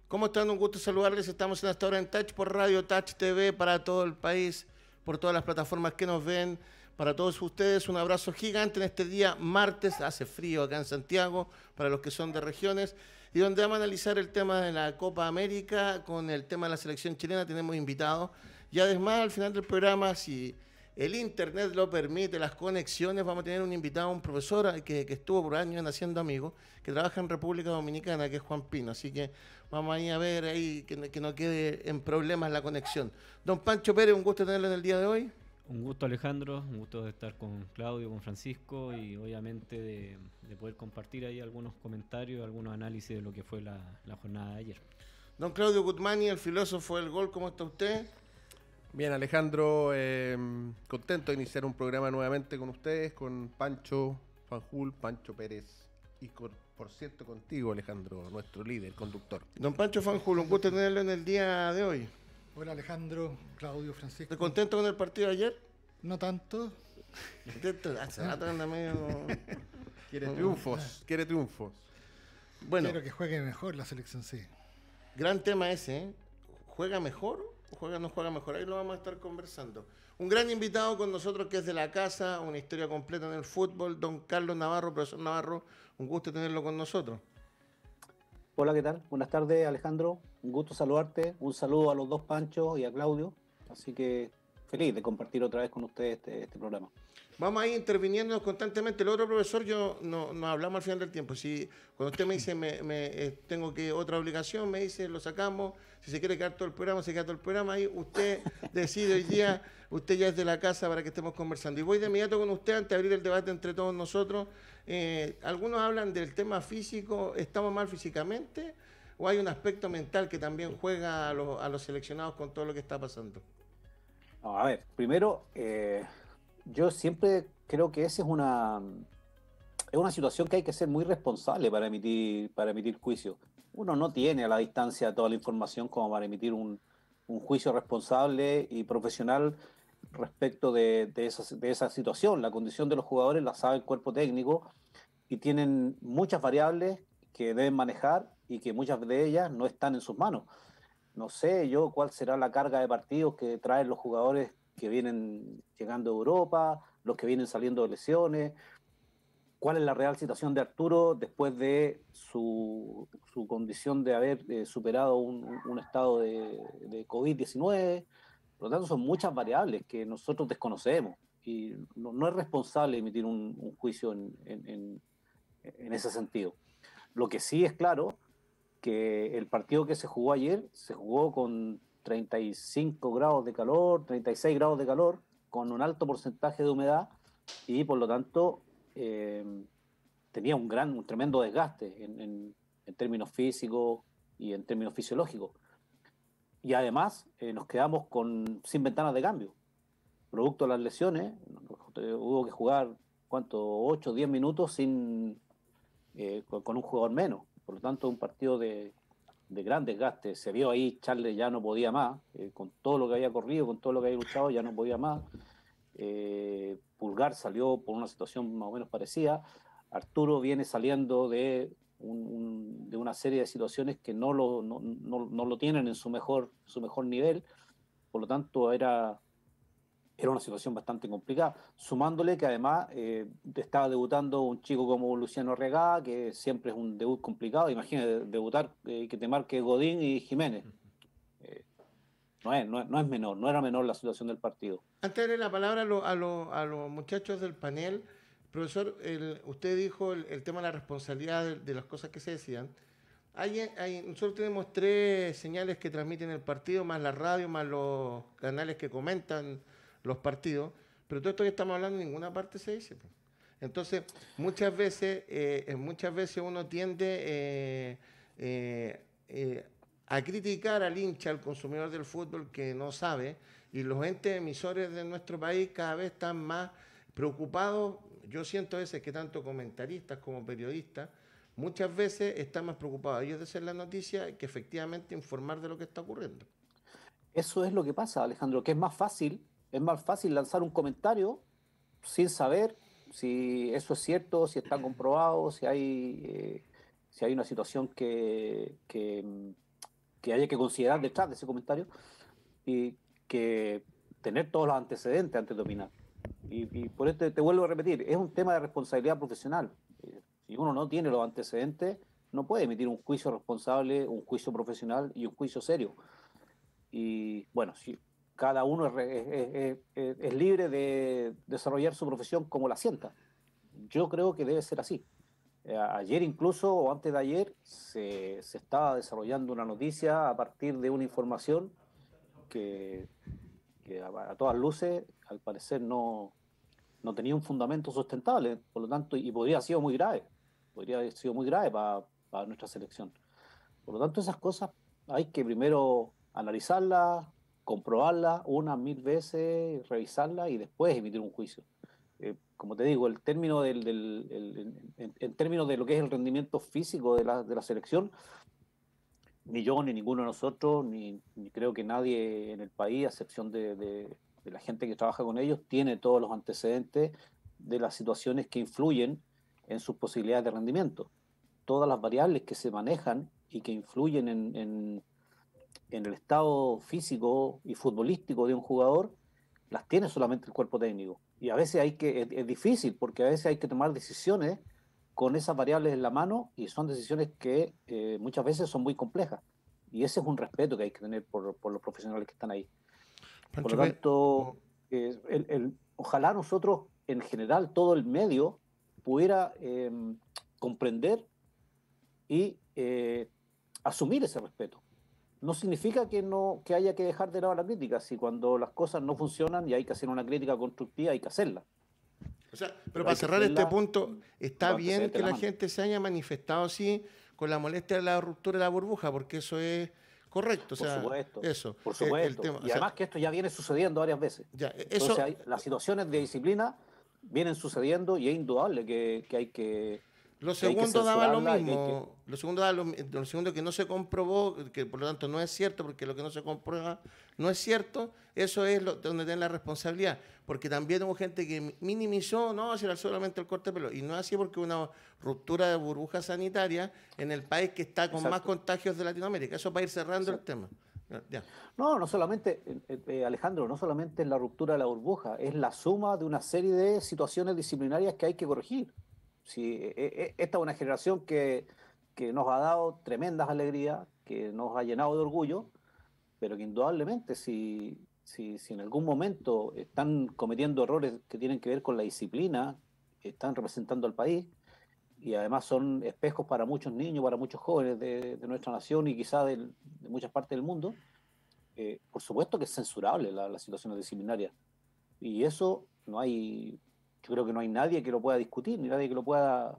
¿Cómo están? Un gusto saludarles. Estamos en esta hora en Touch por Radio Touch TV para todo el país, por todas las plataformas que nos ven. Para todos ustedes, un abrazo gigante en este día martes. Hace frío acá en Santiago, para los que son de regiones. Y donde vamos a analizar el tema de la Copa América con el tema de la selección chilena. Tenemos invitados. Y además, al final del programa, si el internet lo permite, las conexiones, vamos a tener un invitado, un profesor que estuvo por años haciendo amigos, que trabaja en República Dominicana, que es Juan Pino. Así que vamos a ir a ver ahí que no quede en problemas la conexión. Don Pancho Pérez, un gusto tenerlo en el día de hoy. Un gusto, Alejandro, un gusto de estar con Claudio, con Francisco y obviamente de poder compartir ahí algunos comentarios, algunos análisis de lo que fue la jornada de ayer. Don Claudio Gutmani, el filósofo del gol, ¿cómo está usted? Bien, Alejandro, contento de iniciar un programa nuevamente con ustedes, con Pancho Fanjul, Pancho Pérez y por cierto contigo, Alejandro, nuestro líder, conductor. Don Pancho Fanjul, un gusto tenerlo en el día de hoy. Hola Alejandro, Claudio, Francisco. ¿Estás contento con el partido de ayer? No tanto. Hace rato anda medio... Quiere triunfos. Bueno, Quiero que juegue mejor la selección, sí. gran tema ese, ¿eh? ¿Juega mejor o no juega mejor? Ahí lo vamos a estar conversando. Un gran invitado con nosotros que es de la casa, una historia completa en el fútbol, don Carlos Navarro, profesor Navarro, un gusto tenerlo con nosotros. Hola, ¿qué tal? Buenas tardes, Alejandro. Un gusto saludarte. Un saludo a los dos Panchos y a Claudio. Así que feliz de compartir otra vez con ustedes este programa. Vamos a ir interviniendo constantemente. El otro profesor, yo no hablamos al final del tiempo. Si cuando usted me dice tengo que otra obligación, me dice lo sacamos. Si se quiere quedar todo el programa, se queda todo el programa. Ahí usted decide hoy día, usted ya es de la casa para que estemos conversando. Y voy de inmediato con usted antes de abrir el debate entre todos nosotros. Algunos hablan del tema físico, ¿estamos mal físicamente? ¿O hay un aspecto mental que también juega a los seleccionados con todo lo que está pasando? No, a ver, primero, yo siempre creo que esa es una situación que hay que ser muy responsable para emitir juicio. Uno no tiene a la distancia toda la información como para emitir un juicio responsable y profesional respecto de esa situación. La condición de los jugadores la sabe el cuerpo técnico y tienen muchas variables que deben manejar y que muchas de ellas no están en sus manos. No sé yo cuál será la carga de partidos que traen los jugadores que vienen llegando a Europa, los que vienen saliendo de lesiones, cuál es la real situación de Arturo después de su condición de haber superado un estado de COVID-19. Por lo tanto, son muchas variables que nosotros desconocemos y no es responsable emitir un juicio en ese sentido. Lo que sí es claro que el partido que se jugó ayer se jugó con 35 grados de calor, 36 grados de calor, con un alto porcentaje de humedad y por lo tanto tenía un tremendo desgaste en términos físicos y en términos fisiológicos. Y además nos quedamos sin ventanas de cambio. Producto de las lesiones, hubo que jugar, 8 o 10 minutos con un jugador menos. Por lo tanto, un partido de gran desgaste. Se vio ahí, Charles ya no podía más, con todo lo que había corrido, con todo lo que había luchado, ya no podía más. Pulgar salió por una situación más o menos parecida. Arturo viene saliendo de una serie de situaciones que no lo tienen en su mejor nivel. Por lo tanto, era una situación bastante complicada, sumándole que además estaba debutando un chico como Luciano Regá, que siempre es un debut complicado. Imagínate debutar que te marque Godín y Jiménez. No es menor, no era menor la situación del partido. Antes de darle la palabra a los muchachos del panel, profesor, usted dijo el tema de la responsabilidad de las cosas que se decían. Nosotros tenemos 3 señales que transmiten el partido, más la radio, más los canales que comentan los partidos, pero todo esto que estamos hablando en ninguna parte se dice. Entonces, muchas veces uno tiende a criticar al hincha, al consumidor del fútbol que no sabe, y los entes emisores de nuestro país cada vez están más preocupados. Yo siento a veces que tanto comentaristas como periodistas muchas veces están más preocupados ellos de hacer la noticia que efectivamente informar de lo que está ocurriendo. Eso es lo que pasa, Alejandro, que es más fácil lanzar un comentario sin saber si eso es cierto, si está comprobado, si hay una situación que que haya que considerar detrás de ese comentario, y que tener todos los antecedentes antes de opinar. Y por esto te vuelvo a repetir, es un tema de responsabilidad profesional. Si uno no tiene los antecedentes, no puede emitir un juicio responsable, un juicio profesional y un juicio serio. Y bueno, si cada uno es libre de desarrollar su profesión como la sienta. Yo creo que debe ser así. Ayer incluso, o antes de ayer, se estaba desarrollando una noticia a partir de una información que a todas luces, al parecer, no tenía un fundamento sustentable, por lo tanto, y podría haber sido muy grave para nuestra selección. Por lo tanto, esas cosas hay que primero analizarlas, comprobarlas unas 1000 veces, revisarlas y después emitir un juicio. Como te digo, en términos de lo que es el rendimiento físico de la selección, ni yo, ni ninguno de nosotros, ni creo que nadie en el país, a excepción de la gente que trabaja con ellos, tiene todos los antecedentes de las situaciones que influyen en sus posibilidades de rendimiento. Todas las variables que se manejan y que influyen en el estado físico y futbolístico de un jugador, las tiene solamente el cuerpo técnico. Y a veces es difícil, porque a veces hay que tomar decisiones con esas variables en la mano, y son decisiones que muchas veces son muy complejas. Y ese es un respeto que hay que tener por los profesionales que están ahí. Por lo tanto, ojalá nosotros, en general, todo el medio, pudiera comprender y asumir ese respeto. No significa que haya que dejar de lado la crítica. Si cuando las cosas no funcionan y hay que hacer una crítica constructiva, hay que hacerla. O sea, pero para cerrar este punto, está bien que la gente se haya manifestado así con la molestia de la ruptura de la burbuja, porque eso es correcto. Por supuesto. Eso. Por supuesto. Y además que esto ya viene sucediendo varias veces. Entonces, las situaciones de disciplina vienen sucediendo y es indudable que hay que... Lo segundo daba lo mismo. Lo segundo que no se comprobó, que por lo tanto no es cierto, porque lo que no se comprueba no es cierto, eso es donde tienen la responsabilidad. Porque también hubo gente que minimizó, no, si era solamente el corte de pelo. Y no es así, porque una ruptura de burbuja sanitaria en el país que está con más contagios de Latinoamérica. Eso para ir cerrando el tema. Ya. No solamente, Alejandro, no solamente es la ruptura de la burbuja, es la suma de una serie de situaciones disciplinarias que hay que corregir. Sí, esta es una generación que nos ha dado tremendas alegrías, que nos ha llenado de orgullo, pero que indudablemente si en algún momento están cometiendo errores que tienen que ver con la disciplina, están representando al país, y además son espejos para muchos niños, para muchos jóvenes de nuestra nación y quizá de muchas partes del mundo, por supuesto que es censurable la situación disciplinaria. Y eso yo creo que no hay nadie que lo pueda discutir, ni nadie que lo pueda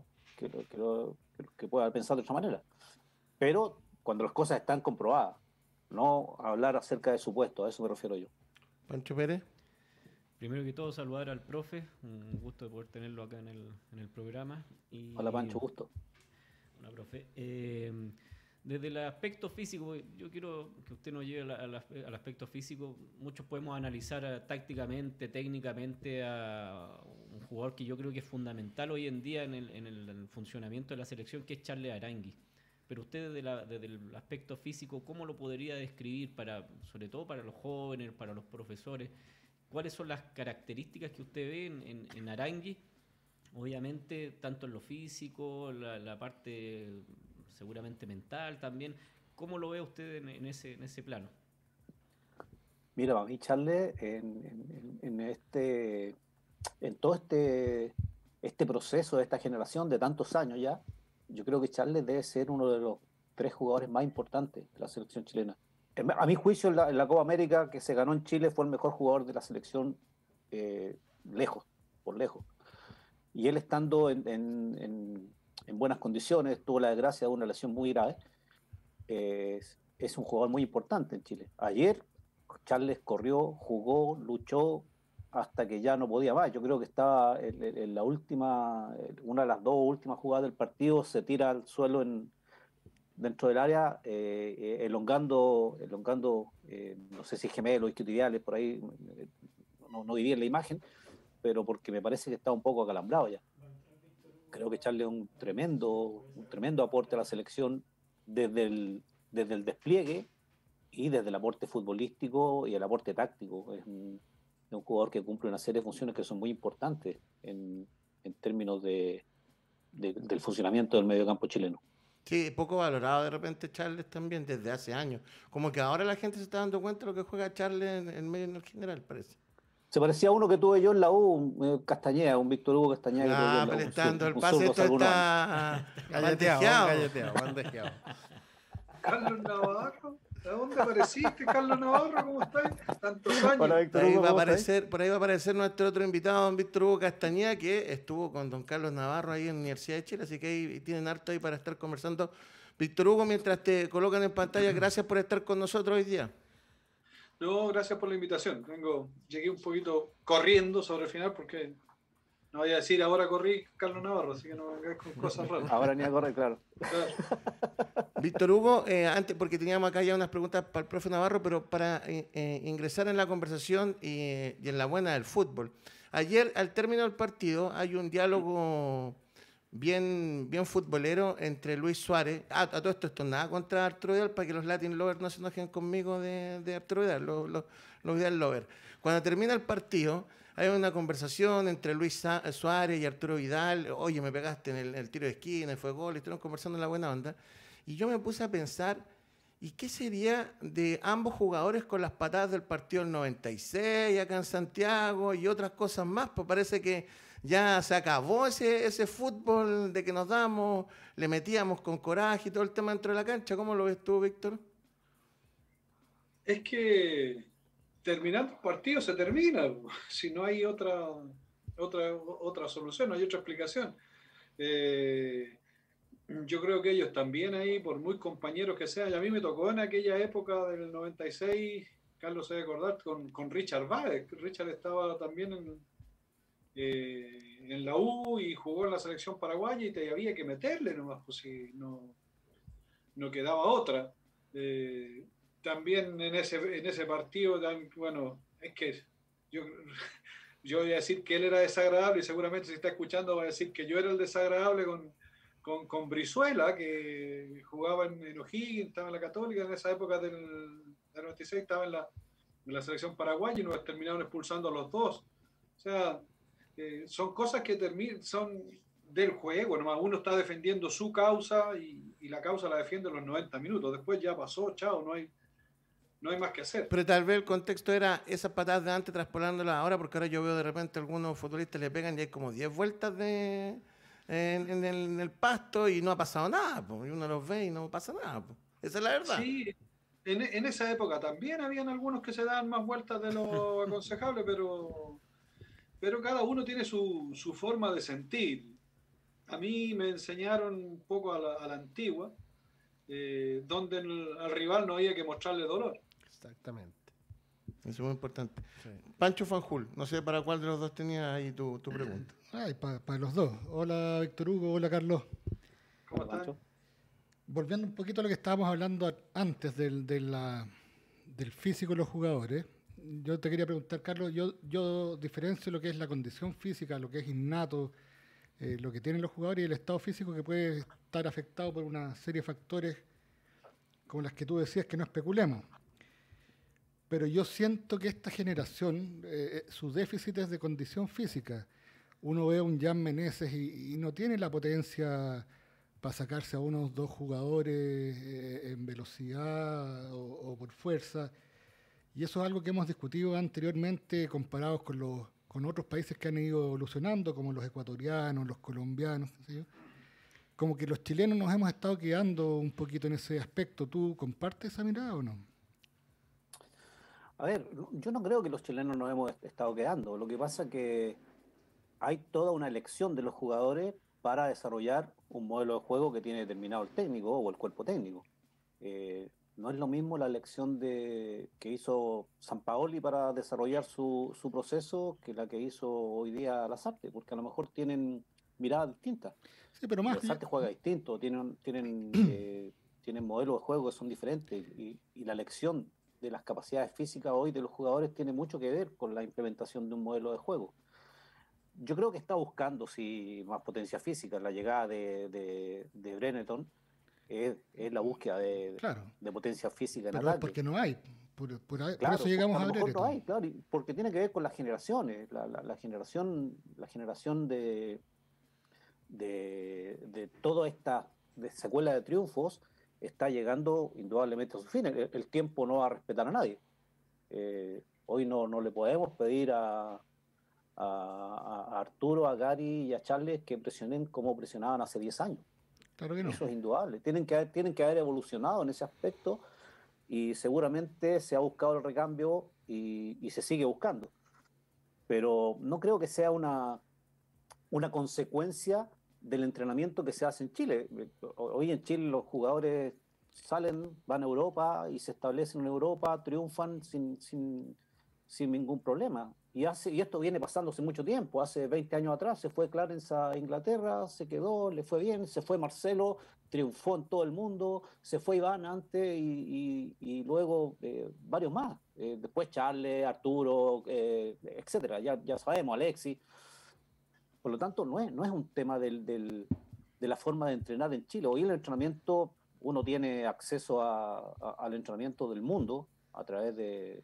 que pueda pensar de otra manera. Pero cuando las cosas están comprobadas, no hablar acerca de supuestos, a eso me refiero yo. Pancho Pérez. Primero que todo, saludar al profe, un gusto de poder tenerlo acá en el programa. Hola Pancho, gusto. Hola profe. Desde el aspecto físico, yo quiero que usted nos lleve al aspecto físico. Muchos podemos analizar tácticamente, técnicamente a un jugador que yo creo que es fundamental hoy en día en el funcionamiento de la selección, que es Charles Aránguiz. Pero usted desde el aspecto físico, ¿cómo lo podría describir sobre todo para los jóvenes, para los profesores? ¿Cuáles son las características que usted ve en Aránguiz? Obviamente, tanto en lo físico, la parte seguramente mental también. ¿Cómo lo ve usted en ese plano? Mira, para mí Charles, en todo este proceso de esta generación de tantos años ya, yo creo que Charles debe ser uno de los 3 jugadores más importantes de la selección chilena. A mi juicio, en la Copa América que se ganó en Chile, fue el mejor jugador de la selección por lejos. Y él, estando en buenas condiciones, tuvo la desgracia de una lesión muy grave, es un jugador muy importante en Chile. Ayer Charles corrió, jugó, luchó hasta que ya no podía más. Yo creo que estaba en la última, una de las 2 últimas jugadas del partido, se tira al suelo dentro del área, elongando no sé si gemelos, isquiotibiales, por ahí, no vi bien la imagen, pero porque me parece que está un poco acalambrado ya. Creo que Charles es un tremendo aporte a la selección desde el despliegue y desde el aporte futbolístico y el aporte táctico. Es un jugador que cumple una serie de funciones que son muy importantes en términos del funcionamiento del mediocampo chileno. Sí, poco valorado de repente Charles también desde hace años. Como que ahora la gente se está dando cuenta de lo que juega Charles en medio en el general, parece. Se parecía a uno que tuve yo en la U, Castañeda, un Víctor Hugo Castañeda que tuve yo Ah, en la pero U, estando el un pase, zurdo esto hace algunos años. está Galleteado, bandejeado. galleteado, bandejeado. Carlos Navarro, ¿a dónde apareciste, Carlos Navarro? ¿Cómo estás? Tantos años. Hola, Por Víctor ahí, Hugo, va a ¿cómo estás? aparecer, por ahí va a aparecer nuestro otro invitado, don Víctor Hugo Castañeda, que estuvo con don Carlos Navarro ahí en la Universidad de Chile, así que ahí tienen harto ahí para estar conversando. Víctor Hugo, mientras te colocan en pantalla, gracias por estar con nosotros hoy día. No, gracias por la invitación. Llegué un poquito corriendo sobre el final porque no voy a decir ahora corrí Carlos Navarro, así que no me vengáis con cosas raras. Ahora ni a correr, claro. Claro. Víctor Hugo, antes, porque teníamos acá ya unas preguntas para el profe Navarro, pero para ingresar en la conversación y en la buena del fútbol. Ayer, al término del partido, hay un diálogo bien futbolero entre Luis Suárez. A todo esto es nada contra Arturo Vidal, para que los Latin Lovers no se enojen conmigo de Arturo Vidal, los Vidal Lovers. Cuando termina el partido, hay una conversación entre Luis Suárez y Arturo Vidal. Oye, me pegaste en el tiro de esquina, fue gol, y estuvieron conversando en la buena onda. Y yo me puse a pensar, ¿y qué sería de ambos jugadores con las patadas del partido del 96 acá en Santiago y otras cosas más? Pues parece que ya se acabó ese fútbol de que nos damos, le metíamos con coraje y todo el tema dentro de la cancha. ¿Cómo lo ves tú, Víctor? Es que terminando el partido se termina, si no hay otra solución, no hay otra explicación. Yo creo que ellos también ahí, por muy compañeros que sean, y a mí me tocó en aquella época del 96, Carlos se debe acordar, con Richard Báez. Richard estaba también en la U y jugó en la selección paraguaya y te había que meterle nomás, pues si no quedaba otra. También en ese partido, bueno, es que yo voy a decir que él era desagradable y seguramente si está escuchando va a decir que yo era el desagradable con Brizuela, que jugaba en O'Higgins, estaba en la Católica, en esa época del 96 estaba en la selección paraguaya y nos terminaron expulsando a los dos. O sea, son cosas que son del juego, nomás uno está defendiendo su causa y la causa la defiende los 90 minutos, después ya pasó, chao, no hay más que hacer. Pero tal vez el contexto era esas patadas de antes traspolándolas ahora, porque ahora yo veo de repente algunos futbolistas le pegan y hay como 10 vueltas en el pasto y no ha pasado nada, pues, y uno los ve y no pasa nada, pues. Esa es la verdad. Sí, en esa época también habían algunos que se daban más vueltas de lo aconsejable, pero cada uno tiene su forma de sentir. A mí me enseñaron un poco a la antigua, donde al rival no había que mostrarle dolor. Exactamente. Eso es muy importante. Sí. Pancho Fanjul, no sé para cuál de los dos tenías ahí tu pregunta. Ay, para los dos. Hola, Víctor Hugo. Hola, Carlos. ¿Cómo están? Pancho. Volviendo un poquito a lo que estábamos hablando antes del físico de los jugadores, yo te quería preguntar, Carlos, yo diferencio lo que es la condición física, lo que es innato, lo que tienen los jugadores y el estado físico que puede estar afectado por una serie de factores como las que tú decías, que no especulemos. Pero yo siento que esta generación, su déficit es de condición física. Uno ve a un Jan Meneses y no tiene la potencia para sacarse a unos dos jugadores en velocidad o por fuerza. Y eso es algo que hemos discutido anteriormente comparados con otros países que han ido evolucionando, como los ecuatorianos, los colombianos, qué sé yo. Como que los chilenos nos hemos estado quedando un poquito en ese aspecto. ¿Tú compartes esa mirada o no? A ver, yo no creo que los chilenos nos hemos estado quedando. Lo que pasa es que hay toda una elección de los jugadores para desarrollar un modelo de juego que tiene determinado el técnico o el cuerpo técnico. No es lo mismo la elección que hizo Sampaoli para desarrollar su proceso que la que hizo hoy día Lasarte, porque a lo mejor tienen miradas distintas. Sí, pero más Lasarte juega distinto, tienen modelos de juego que son diferentes y la elección de las capacidades físicas hoy de los jugadores tiene mucho que ver con la implementación de un modelo de juego. Yo creo que está buscando más potencia física, la llegada de Breneton, es la búsqueda Claro, de potencia física en pero es ataque. porque no hay. Por Claro, eso llegamos a a lo mejor no Brereton. hay, claro, porque tiene que ver con las generaciones, la generación de toda esta secuela de triunfos está llegando indudablemente a su fin. El tiempo no va a respetar a nadie. Hoy no le podemos pedir a Arturo, a Gary y a Charles que presionen como presionaban hace 10 años. Claro que no. Eso es indudable. Tienen que haber evolucionado en ese aspecto y seguramente se ha buscado el recambio y se sigue buscando. Pero no creo que sea una consecuencia del entrenamiento que se hace en Chile. Hoy en Chile los jugadores salen, van a Europa y se establecen en Europa, triunfan sin ningún problema. Y esto viene pasando hace mucho tiempo. Hace 20 años atrás se fue Clarence a Inglaterra, se quedó, le fue bien, se fue Marcelo, triunfó en todo el mundo, se fue Iván antes y luego varios más. Después Charles, Arturo, etcétera. Ya sabemos, Alexis. Por lo tanto, no es un tema de la forma de entrenar en Chile. Hoy el entrenamiento, uno tiene acceso al entrenamiento del mundo a través de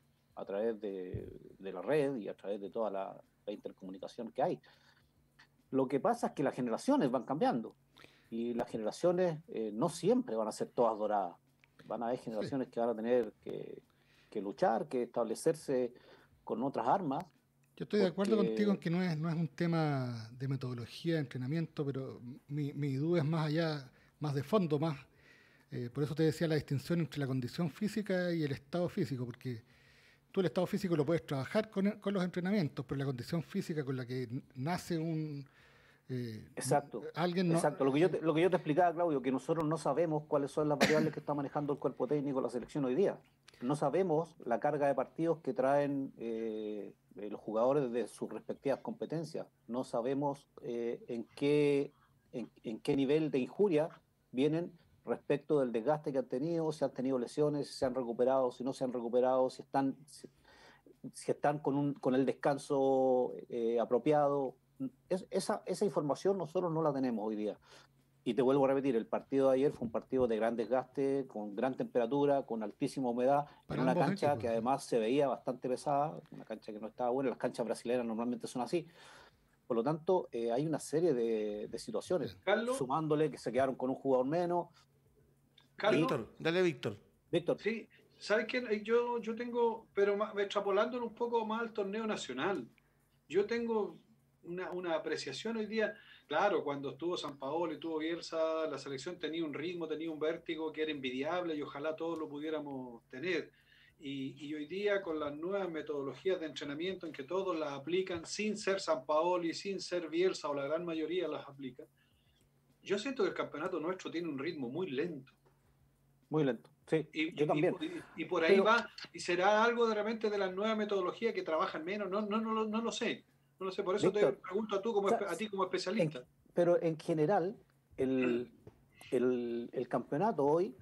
la red y a través de toda la intercomunicación que hay. Lo que pasa es que las generaciones van cambiando y las generaciones no siempre van a ser todas doradas. Van a haber generaciones que van a tener que luchar, que establecerse con otras armas. Yo estoy de acuerdo contigo en que no es un tema de metodología, de entrenamiento, pero mi duda es más allá, más de fondo, más. Por eso te decía la distinción entre la condición física y el estado físico, porque tú el estado físico lo puedes trabajar con los entrenamientos, pero la condición física con la que nace Exacto. alguien no. Exacto. Lo que yo te explicaba, Claudio, que nosotros no sabemos cuáles son las variables que está manejando el cuerpo técnico de la selección hoy día. No sabemos la carga de partidos que traen los jugadores de sus respectivas competencias. No sabemos en qué nivel de injuria vienen respecto del desgaste que han tenido, si han tenido lesiones, si se han recuperado, si no se han recuperado, si están con el descanso apropiado. Esa información nosotros no la tenemos hoy día. Y te vuelvo a repetir, el partido de ayer fue un partido de gran desgaste, con gran temperatura, con altísima humedad, en una cancha equipos, que además se veía bastante pesada, una cancha que no estaba buena. Las canchas brasileñas normalmente son así. Por lo tanto, hay una serie de situaciones, Carlos, sumándole que se quedaron con un jugador menos. Carlos, Víctor, dale, Víctor. Víctor. sí, ¿sabes qué? Yo tengo, pero extrapolándolo un poco más al torneo nacional, yo tengo una apreciación hoy día. Claro, cuando estuvo Sampaoli, estuvo Bielsa, la selección tenía un ritmo, tenía un vértigo que era envidiable y ojalá todos lo pudiéramos tener. Y hoy día con las nuevas metodologías de entrenamiento en que todos las aplican sin ser Sampaoli, sin ser Bielsa o la gran mayoría las aplica, yo siento que el campeonato nuestro tiene un ritmo muy lento. Muy lento, sí, yo también. Y por ahí va, y será algo de repente de la nueva metodología que trabajan menos, no lo sé. No lo sé, por eso Víctor, te pregunto a ti como especialista. Pero en general, el campeonato hoy,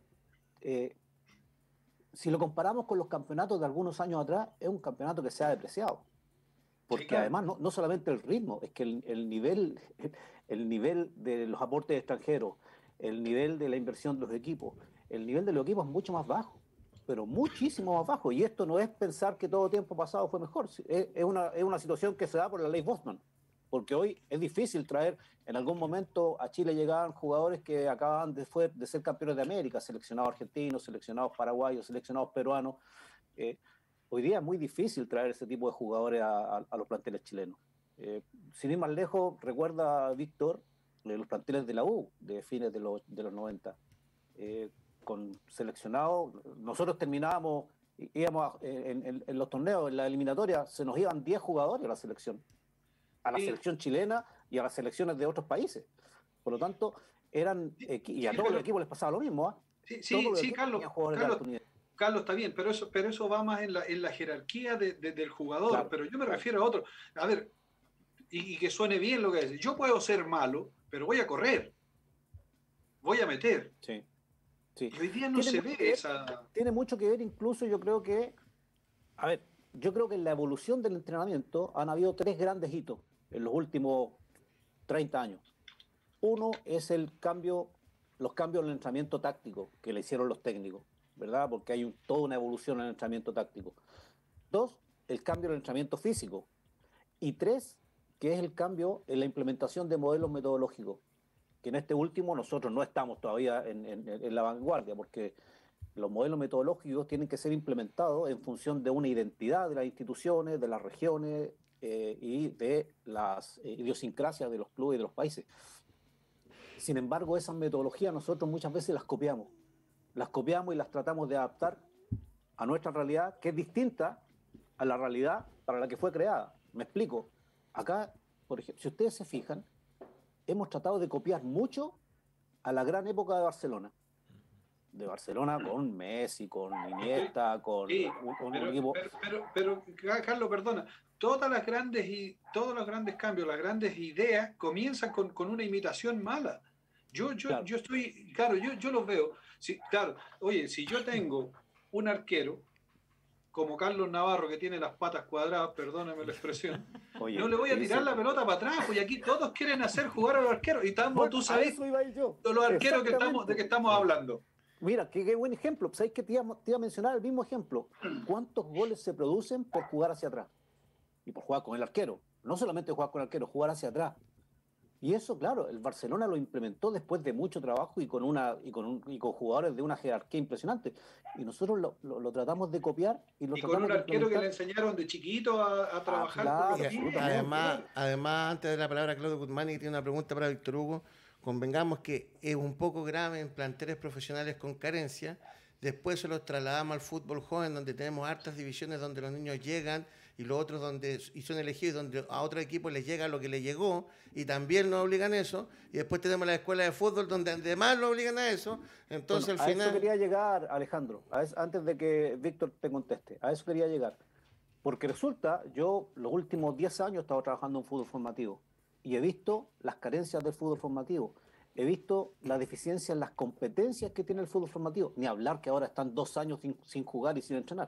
si lo comparamos con los campeonatos de algunos años atrás, es un campeonato que se ha depreciado. Porque sí, claro, además no solamente el ritmo, es que el nivel de los aportes extranjeros, el nivel de la inversión de los equipos, el nivel de los equipos es mucho más bajo, pero muchísimo más bajo. Y esto no es pensar que todo tiempo pasado fue mejor. Es una situación que se da por la ley Bosman. Porque hoy es difícil traer, en algún momento a Chile llegaban jugadores que acababan de ser campeones de América, seleccionados argentinos, seleccionados paraguayos, seleccionados peruanos. Hoy día es muy difícil traer ese tipo de jugadores a los planteles chilenos. Sin ir más lejos, recuerda, Víctor, los planteles de la U de fines de los 90. Con seleccionados, nosotros terminábamos, íbamos en los torneos, en la eliminatoria, se nos iban 10 jugadores a la selección. A la selección chilena y a las selecciones de otros países. Por lo tanto, y a todos los equipos les pasaba lo mismo. Sí, Carlos, está bien, pero eso va más en la jerarquía del jugador. Claro, pero yo me refiero a otro. A ver, y que suene bien lo que dice. Yo puedo ser malo, pero voy a correr. Voy a meter. Sí. Y hoy día no se ve esa... Tiene mucho que ver, incluso yo creo que... A ver, yo creo que en la evolución del entrenamiento han habido 3 grandes hitos en los últimos 30 años. Uno es el cambio los cambios en el entrenamiento táctico que le hicieron los técnicos, ¿verdad? Porque hay toda una evolución en el entrenamiento táctico. 2, el cambio en el entrenamiento físico. Y 3, que es el cambio en la implementación de modelos metodológicos, que en este último nosotros no estamos todavía en la vanguardia, porque los modelos metodológicos tienen que ser implementados en función de una identidad de las instituciones, de las regiones y de las idiosincrasias de los clubes y de los países. Sin embargo, esas metodologías nosotros muchas veces las copiamos y las tratamos de adaptar a nuestra realidad, que es distinta a la realidad para la que fue creada. Me explico. Acá, por ejemplo, si ustedes se fijan, hemos tratado de copiar mucho a la gran época de Barcelona. De Barcelona con Messi, con Iniesta, con Sí, un equipo. pero, Carlos, perdona, todos los grandes cambios, las grandes ideas comienzan con una imitación mala. Claro. Yo estoy, claro, yo los veo. Sí, claro, oye, si yo tengo un arquero como Carlos Navarro, que tiene las patas cuadradas, perdóname la expresión, Oye, no le voy a tirar la pelota para atrás, porque aquí todos quieren hacer jugar a los arqueros, y estamos, bueno, tú a sabes, eso iba a ir yo. los arqueros de que estamos hablando. Mira, qué buen ejemplo. ¿Sabes que te iba a mencionar el mismo ejemplo? ¿Cuántos goles se producen por jugar hacia atrás? Y por jugar con el arquero. No solamente jugar con el arquero, jugar hacia atrás. Y eso, claro, el Barcelona lo implementó después de mucho trabajo y con jugadores de una jerarquía impresionante. Y nosotros lo tratamos de copiar y lo Y con tratamos un de arquero que le implementar. enseñaron de chiquito a trabajar claro, con los niños. Además, antes de la palabra Claudio Guzmán, y tiene una pregunta para Víctor Hugo, convengamos que es un poco grave en planteles profesionales con carencia. Después se los trasladamos al fútbol joven, donde tenemos hartas divisiones donde los niños llegan y los otros y son elegidos, donde a otro equipo les llega lo que les llegó y también nos obligan a eso. Y después tenemos la escuela de fútbol, donde además nos obligan a eso. Entonces, Bueno, al final. A eso quería llegar, Alejandro, antes de que Víctor te conteste. A eso quería llegar. Porque resulta, yo los últimos 10 años he estado trabajando en fútbol formativo y he visto las carencias del fútbol formativo. He visto la deficiencia en las competencias que tiene el fútbol formativo. Ni hablar que ahora están 2 años sin jugar y sin entrenar.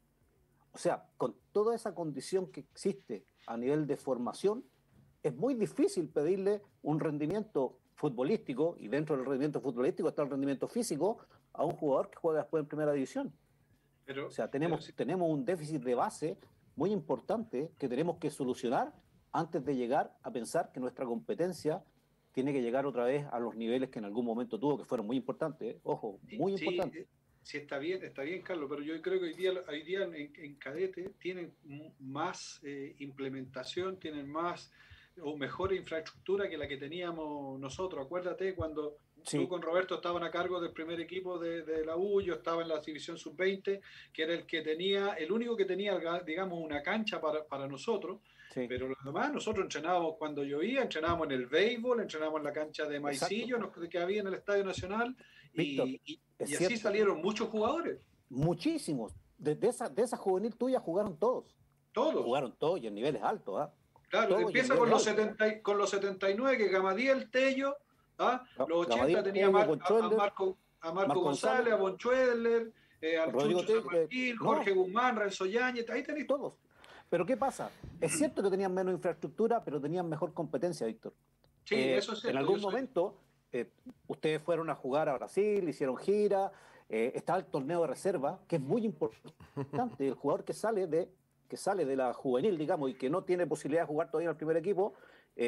O sea, con toda esa condición que existe a nivel de formación, es muy difícil pedirle un rendimiento futbolístico, y dentro del rendimiento futbolístico está el rendimiento físico, a un jugador que juega después en primera división. O sea, tenemos un déficit de base muy importante que tenemos que solucionar antes de llegar a pensar que nuestra competencia tiene que llegar otra vez a los niveles que en algún momento tuvo, que fueron muy importantes, ojo, muy importantes. Sí, está bien, Carlos, pero yo creo que hoy día en cadete tienen más implementación, tienen más o mejor infraestructura que la que teníamos nosotros. Acuérdate cuando tú con Roberto estaban a cargo del primer equipo de la U, yo estaba en la división sub-20, que era el único que tenía, digamos, una cancha para nosotros. Sí. Pero los demás, nosotros entrenábamos cuando llovía, entrenábamos en el béisbol, entrenábamos en la cancha de Maicillo, que había en el Estadio Nacional, Víctor, y así salieron muchos jugadores. Muchísimos. De esa juvenil tuya jugaron todos. Todos. Jugaron todos y en niveles altos. Claro, todos empieza con los 79, que Gamadiel, Tello, los 80 tenía a Marco González, a Von Schwedler, al Chucho San Martín, Jorge Guzmán, Renzo Yáñez, ahí tenéis todos. Pero ¿qué pasa? Es cierto que tenían menos infraestructura, pero tenían mejor competencia, Víctor. Sí, eso es cierto. En algún momento, ustedes fueron a jugar a Brasil, hicieron gira, está el torneo de reserva, que es muy importante. El jugador que sale de la juvenil, digamos, y que no tiene posibilidad de jugar todavía en el primer equipo,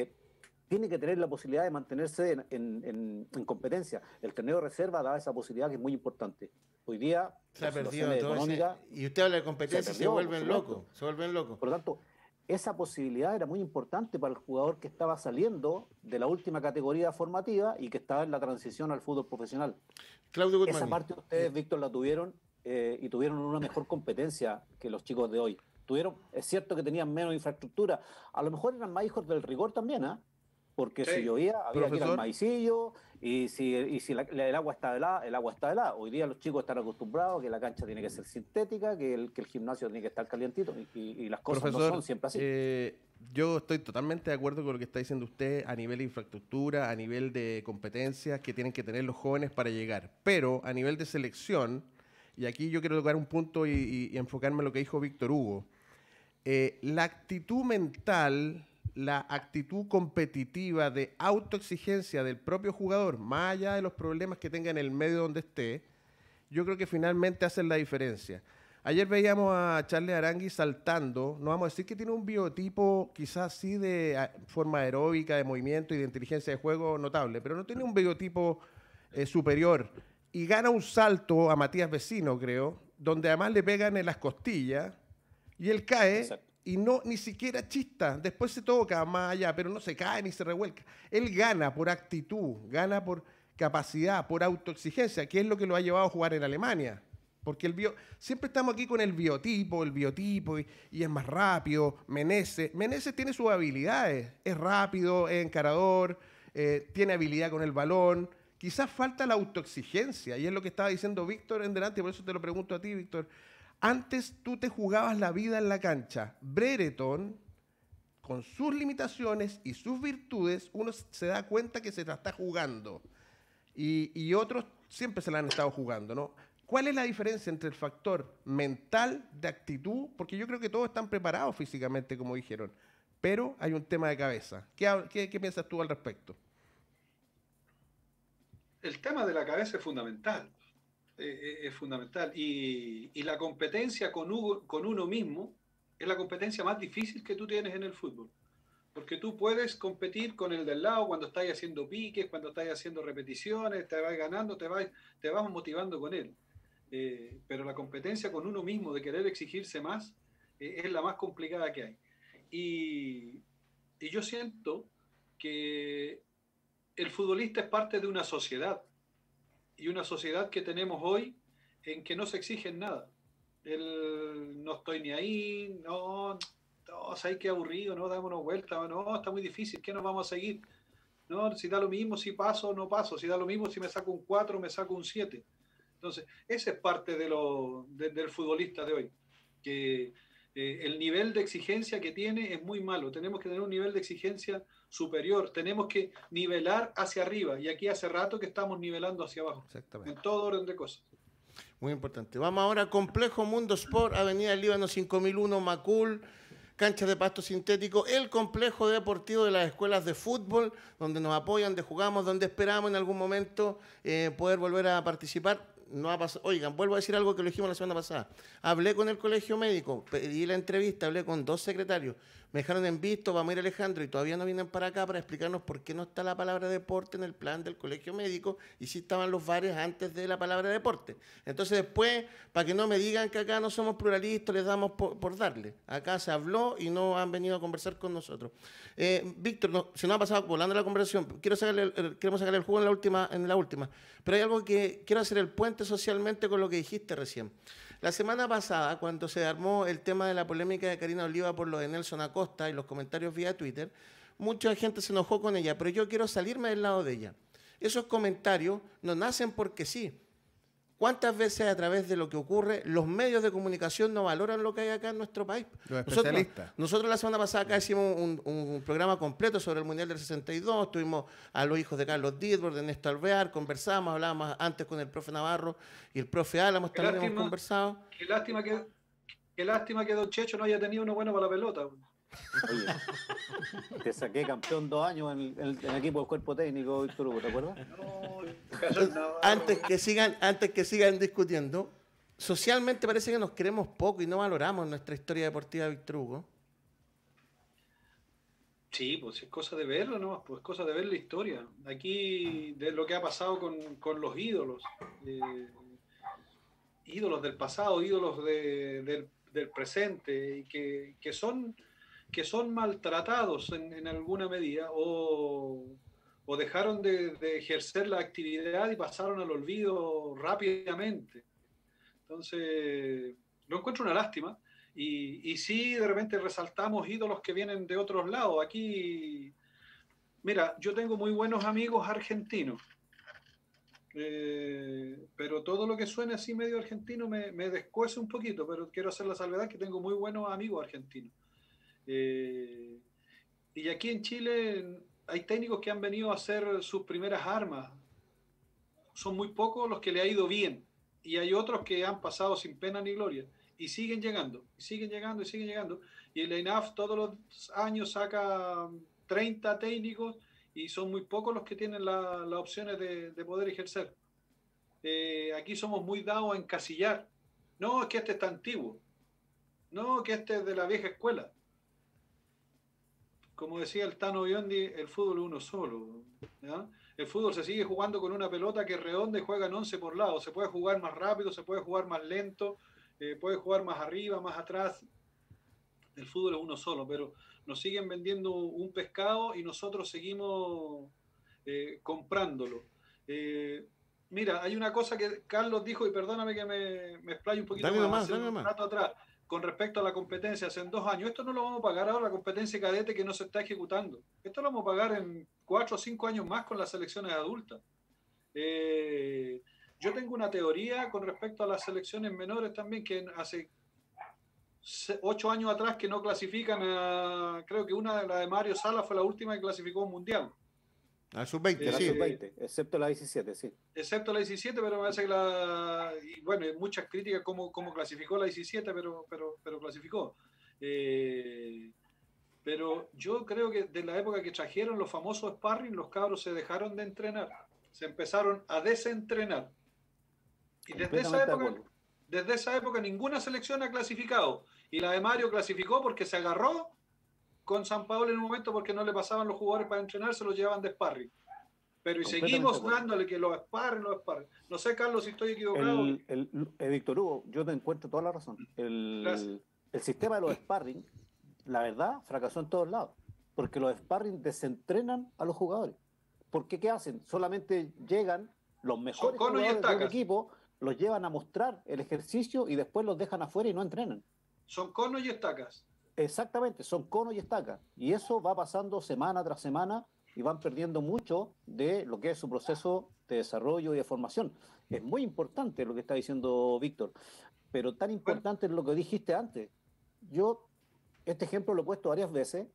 tiene que tener la posibilidad de mantenerse en competencia. El torneo de reserva da esa posibilidad que es muy importante. Hoy día se ha perdido todo y usted habla de competencia y se vuelven locos. Por lo tanto, esa posibilidad era muy importante para el jugador que estaba saliendo de la última categoría formativa y que estaba en la transición al fútbol profesional. Claudio Guzmán. Esa parte ustedes, Víctor, la tuvieron y tuvieron una mejor competencia que los chicos de hoy. Es cierto que tenían menos infraestructura, a lo mejor eran más hijos del rigor también, porque si llovía había que ir al maicillo, y si el agua está de lado, el agua está de lado. Hoy día los chicos están acostumbrados a que la cancha tiene que ser sintética, que el gimnasio tiene que estar calientito, y las cosas no son siempre así. Yo estoy totalmente de acuerdo con lo que está diciendo usted a nivel de infraestructura, a nivel de competencias que tienen que tener los jóvenes para llegar. Pero a nivel de selección, y aquí yo quiero tocar un punto y enfocarme en lo que dijo Víctor Hugo, la actitud mental, la actitud competitiva de autoexigencia del propio jugador, más allá de los problemas que tenga en el medio donde esté, yo creo que finalmente hacen la diferencia. Ayer veíamos a Charles Arangui saltando, no vamos a decir que tiene un biotipo quizás sí de forma aeróbica, de movimiento y de inteligencia de juego notable, pero no tiene un biotipo superior. Y gana un salto a Matías Vecino, creo, donde además le pegan en las costillas y él cae. Exacto. Y no, ni siquiera chista. Después se toca más allá, pero no se cae ni se revuelca. Él gana por actitud, gana por capacidad, por autoexigencia, que es lo que lo ha llevado a jugar en Alemania. Porque siempre estamos aquí con el biotipo, y es más rápido. Meneses tiene sus habilidades. Es rápido, es encarador, tiene habilidad con el balón. Quizás falta la autoexigencia, y es lo que estaba diciendo Víctor en delante, y por eso te lo pregunto a ti, Víctor. Antes tú te jugabas la vida en la cancha. Brereton, con sus limitaciones y sus virtudes, uno se da cuenta que se la está jugando. Y otros siempre se la han estado jugando, ¿no? ¿Cuál es la diferencia entre el factor mental, de actitud? Porque yo creo que todos están preparados físicamente, como dijeron, pero hay un tema de cabeza. ¿Qué piensas tú al respecto? El tema de la cabeza es fundamental. Es fundamental. Y la competencia con uno mismo es la competencia más difícil que tú tienes en el fútbol. Porque tú puedes competir con el del lado cuando estás haciendo piques, cuando estás haciendo repeticiones, te vas ganando, te vas motivando con él. Pero la competencia con uno mismo, de querer exigirse más, es la más complicada que hay. Y yo siento que el futbolista es parte de una sociedad. Y una sociedad que tenemos hoy en que no se exige nada. No estoy ni ahí, no, ¿sabes qué aburrido? No, dámonos vuelta, no, está muy difícil, ¿qué nos vamos a seguir? No, si da lo mismo, si paso o no paso, si da lo mismo, si me saco un 4, me saco un 7. Entonces, esa es parte del futbolista de hoy, que el nivel de exigencia que tiene es muy malo. Tenemos que tener un nivel de exigencia superior, tenemos que nivelar hacia arriba, y aquí hace rato que estamos nivelando hacia abajo, Exactamente. en todo orden de cosas. Muy importante. Vamos ahora a Complejo Mundo Sport, Avenida Líbano 5001, Macul, cancha de pasto sintético, el complejo deportivo de las escuelas de fútbol, donde nos apoyan, donde jugamos, donde esperamos en algún momento poder volver a participar. No ha pasado. Oigan, vuelvo a decir algo que lo dijimos la semana pasada. Hablé con el colegio médico, pedí la entrevista, hablé con 2 secretarios. Me dejaron en visto, vamos a ir Alejandro, y todavía no vienen para acá para explicarnos por qué no está la palabra deporte en el plan del colegio médico y sí estaban los bares antes de la palabra deporte. Entonces después, para que no me digan que acá no somos pluralistas, les damos por darle. Acá se habló y no han venido a conversar con nosotros. Víctor, se nos ha pasado volando la conversación. Queremos sacarle el jugo en la última. Pero hay algo que quiero hacer el puente socialmente con lo que dijiste recién. La semana pasada, cuando se armó el tema de la polémica de Karina Oliva por lo de Nelson Acosta y los comentarios vía Twitter, mucha gente se enojó con ella, pero yo quiero salirme del lado de ella. Esos comentarios no nacen porque sí. ¿Cuántas veces a través de lo que ocurre los medios de comunicación no valoran lo que hay acá en nuestro país? Los especialistas. Nosotros la semana pasada acá hicimos un programa completo sobre el Mundial del 62, tuvimos a los hijos de Carlos Didbor, de Néstor Alvear, conversamos, hablábamos antes con el profe Navarro y el profe Álamos también hemos conversado. Qué lástima que Don Checho no haya tenido uno bueno para la pelota. Oye, te saqué campeón 2 años en el equipo del cuerpo técnico, Víctor Hugo, ¿te acuerdas? Antes que sigan discutiendo, socialmente parece que nos queremos poco y no valoramos nuestra historia deportiva, Víctor Hugo. Sí, pues es cosa de verlo, ¿no? Pues es cosa de ver la historia. Aquí, de lo que ha pasado con los ídolos. Ídolos del pasado, ídolos del presente, y que son maltratados en alguna medida o dejaron de ejercer la actividad y pasaron al olvido rápidamente. Entonces, lo encuentro una lástima. Y sí, de repente resaltamos ídolos que vienen de otros lados. Aquí, mira, yo tengo muy buenos amigos argentinos, pero todo lo que suene así medio argentino me descuece un poquito, pero quiero hacer la salvedad que tengo muy buenos amigos argentinos. Y aquí en Chile hay técnicos que han venido a hacer sus primeras armas. Son muy pocos los que le ha ido bien, y hay otros que han pasado sin pena ni gloria. y siguen llegando, y siguen llegando, y siguen llegando. Y el ENAF todos los años saca 30 técnicos y son muy pocos los que tienen las opciones de poder ejercer. Aquí somos muy dados a encasillar. No, es que este está antiguo. No, que este es de la vieja escuela. Como decía el Tano Biondi, el fútbol es uno solo, ¿ya? El fútbol se sigue jugando con una pelota que es redonda y juegan 11 por lado. Se puede jugar más rápido, se puede jugar más lento, puede jugar más arriba, más atrás. El fútbol es uno solo, pero nos siguen vendiendo un pescado y nosotros seguimos comprándolo. Mira, hay una cosa que Carlos dijo, y perdóname que me explayo un poquito más, hace un rato atrás, con respecto a la competencia hace 2 años. Esto no lo vamos a pagar ahora, la competencia cadete que no se está ejecutando. Esto lo vamos a pagar en 4 o 5 años más con las selecciones adultas. Yo tengo una teoría con respecto a las selecciones menores también, que hace 8 años atrás que no clasifican creo que una de las de Mario Sala fue la última que clasificó un mundial. A sub-20, sí. Sub-20, excepto la 17, sí. Excepto la 17, pero me parece que y bueno, hay muchas críticas cómo clasificó la 17, pero clasificó. Pero yo creo que de la época que trajeron los famosos sparring, los cabros se dejaron de entrenar. Se empezaron a desentrenar. Y desde esa época ninguna selección ha clasificado. Y la de Mario clasificó porque se agarró con San Paolo en un momento porque no le pasaban los jugadores para entrenar, se los llevaban de sparring. Pero y seguimos dándole que los sparring. No sé, Carlos, si estoy equivocado. Víctor Hugo, yo te encuentro toda la razón. El sistema de los sparring, la verdad, fracasó en todos lados. Porque los sparring desentrenan a los jugadores. Porque ¿qué hacen? Solamente llegan los mejores jugadores de un equipo, los llevan a mostrar el ejercicio y después los dejan afuera y no entrenan. Son conos y estacas. Exactamente, son conos y estacas. Y eso va pasando semana tras semana y van perdiendo mucho de lo que es su proceso de desarrollo y de formación. Es muy importante lo que está diciendo Víctor, pero tan importante es lo que dijiste antes. Yo este ejemplo lo he puesto varias veces.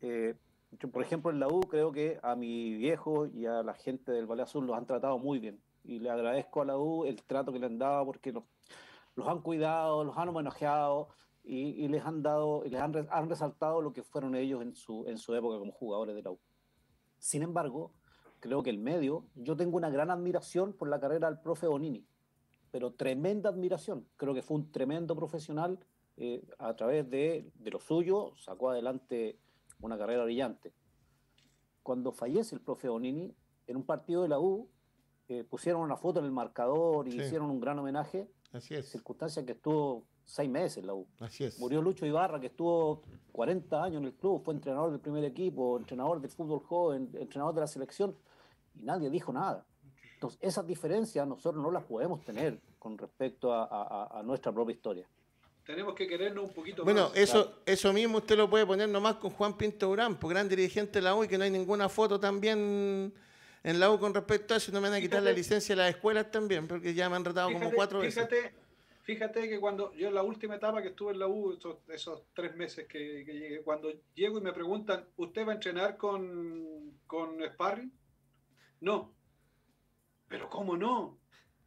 Yo, por ejemplo, en la U creo que a mi viejo y a la gente del Valle Azul los han tratado muy bien. Y le agradezco a la U el trato que le han dado porque los han cuidado, los han homenajeado y les han dado, y han resaltado lo que fueron ellos en su época como jugadores de la U. Sin embargo, creo que el medio, yo tengo una gran admiración por la carrera del profe Bonini, pero tremenda admiración. Creo que fue un tremendo profesional, a través de lo suyo, sacó adelante una carrera brillante. Cuando fallece el profe Bonini, en un partido de la U, pusieron una foto en el marcador y hicieron un gran homenaje. Así es. Circunstancia que estuvo 6 meses en la U. Así es. Murió Lucho Ibarra, que estuvo 40 años en el club, fue entrenador del primer equipo, entrenador del fútbol joven, entrenador de la selección, y nadie dijo nada. Entonces, esas diferencias nosotros no las podemos tener con respecto a nuestra propia historia. Tenemos que querernos un poquito más. Bueno, eso mismo usted lo puede poner nomás con Juan Pinto Durán, gran dirigente de la U, y que no hay ninguna foto también en la U con respecto a eso. No me van a quitar la licencia de las escuelas también, porque ya me han retado como 4 veces. Fíjate que cuando yo en la última etapa que estuve en la U, esos 3 meses que llegué, cuando llego y me preguntan, ¿usted va a entrenar con sparring? No. ¿Pero cómo no?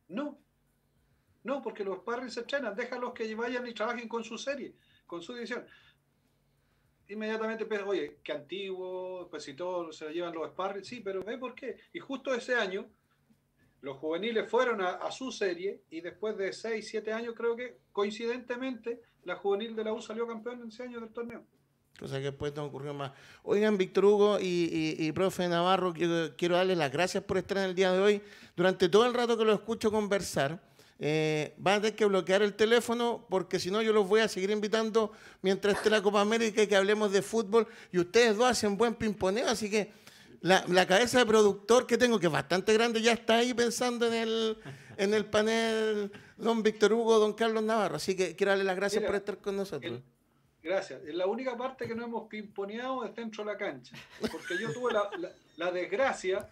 No, porque los sparring se entrenan, déjalos que vayan y trabajen con su serie, con su división. Inmediatamente pensé, oye, qué antiguo, pues si todos se lo llevan los sparring, sí, pero ¿ve por qué? Y justo ese año, los juveniles fueron a su serie y después de 6, 7 años, creo que coincidentemente, la juvenil de la U salió campeón en ese año del torneo. Cosa que después no ocurrió más. Oigan, Víctor Hugo y profe Navarro, quiero darles las gracias por estar en el día de hoy. Durante todo el rato que lo escucho conversar, van a tener que bloquear el teléfono porque si no yo los voy a seguir invitando mientras esté la Copa América y que hablemos de fútbol. Y ustedes dos hacen buen pimponeo, así que la cabeza de productor que tengo, que es bastante grande, ya está ahí pensando en el panel don Víctor Hugo, don Carlos Navarro. Así que quiero darle las gracias por estar con nosotros. Gracias. La única parte que no hemos pimponeado es dentro de la cancha. Porque yo tuve la desgracia,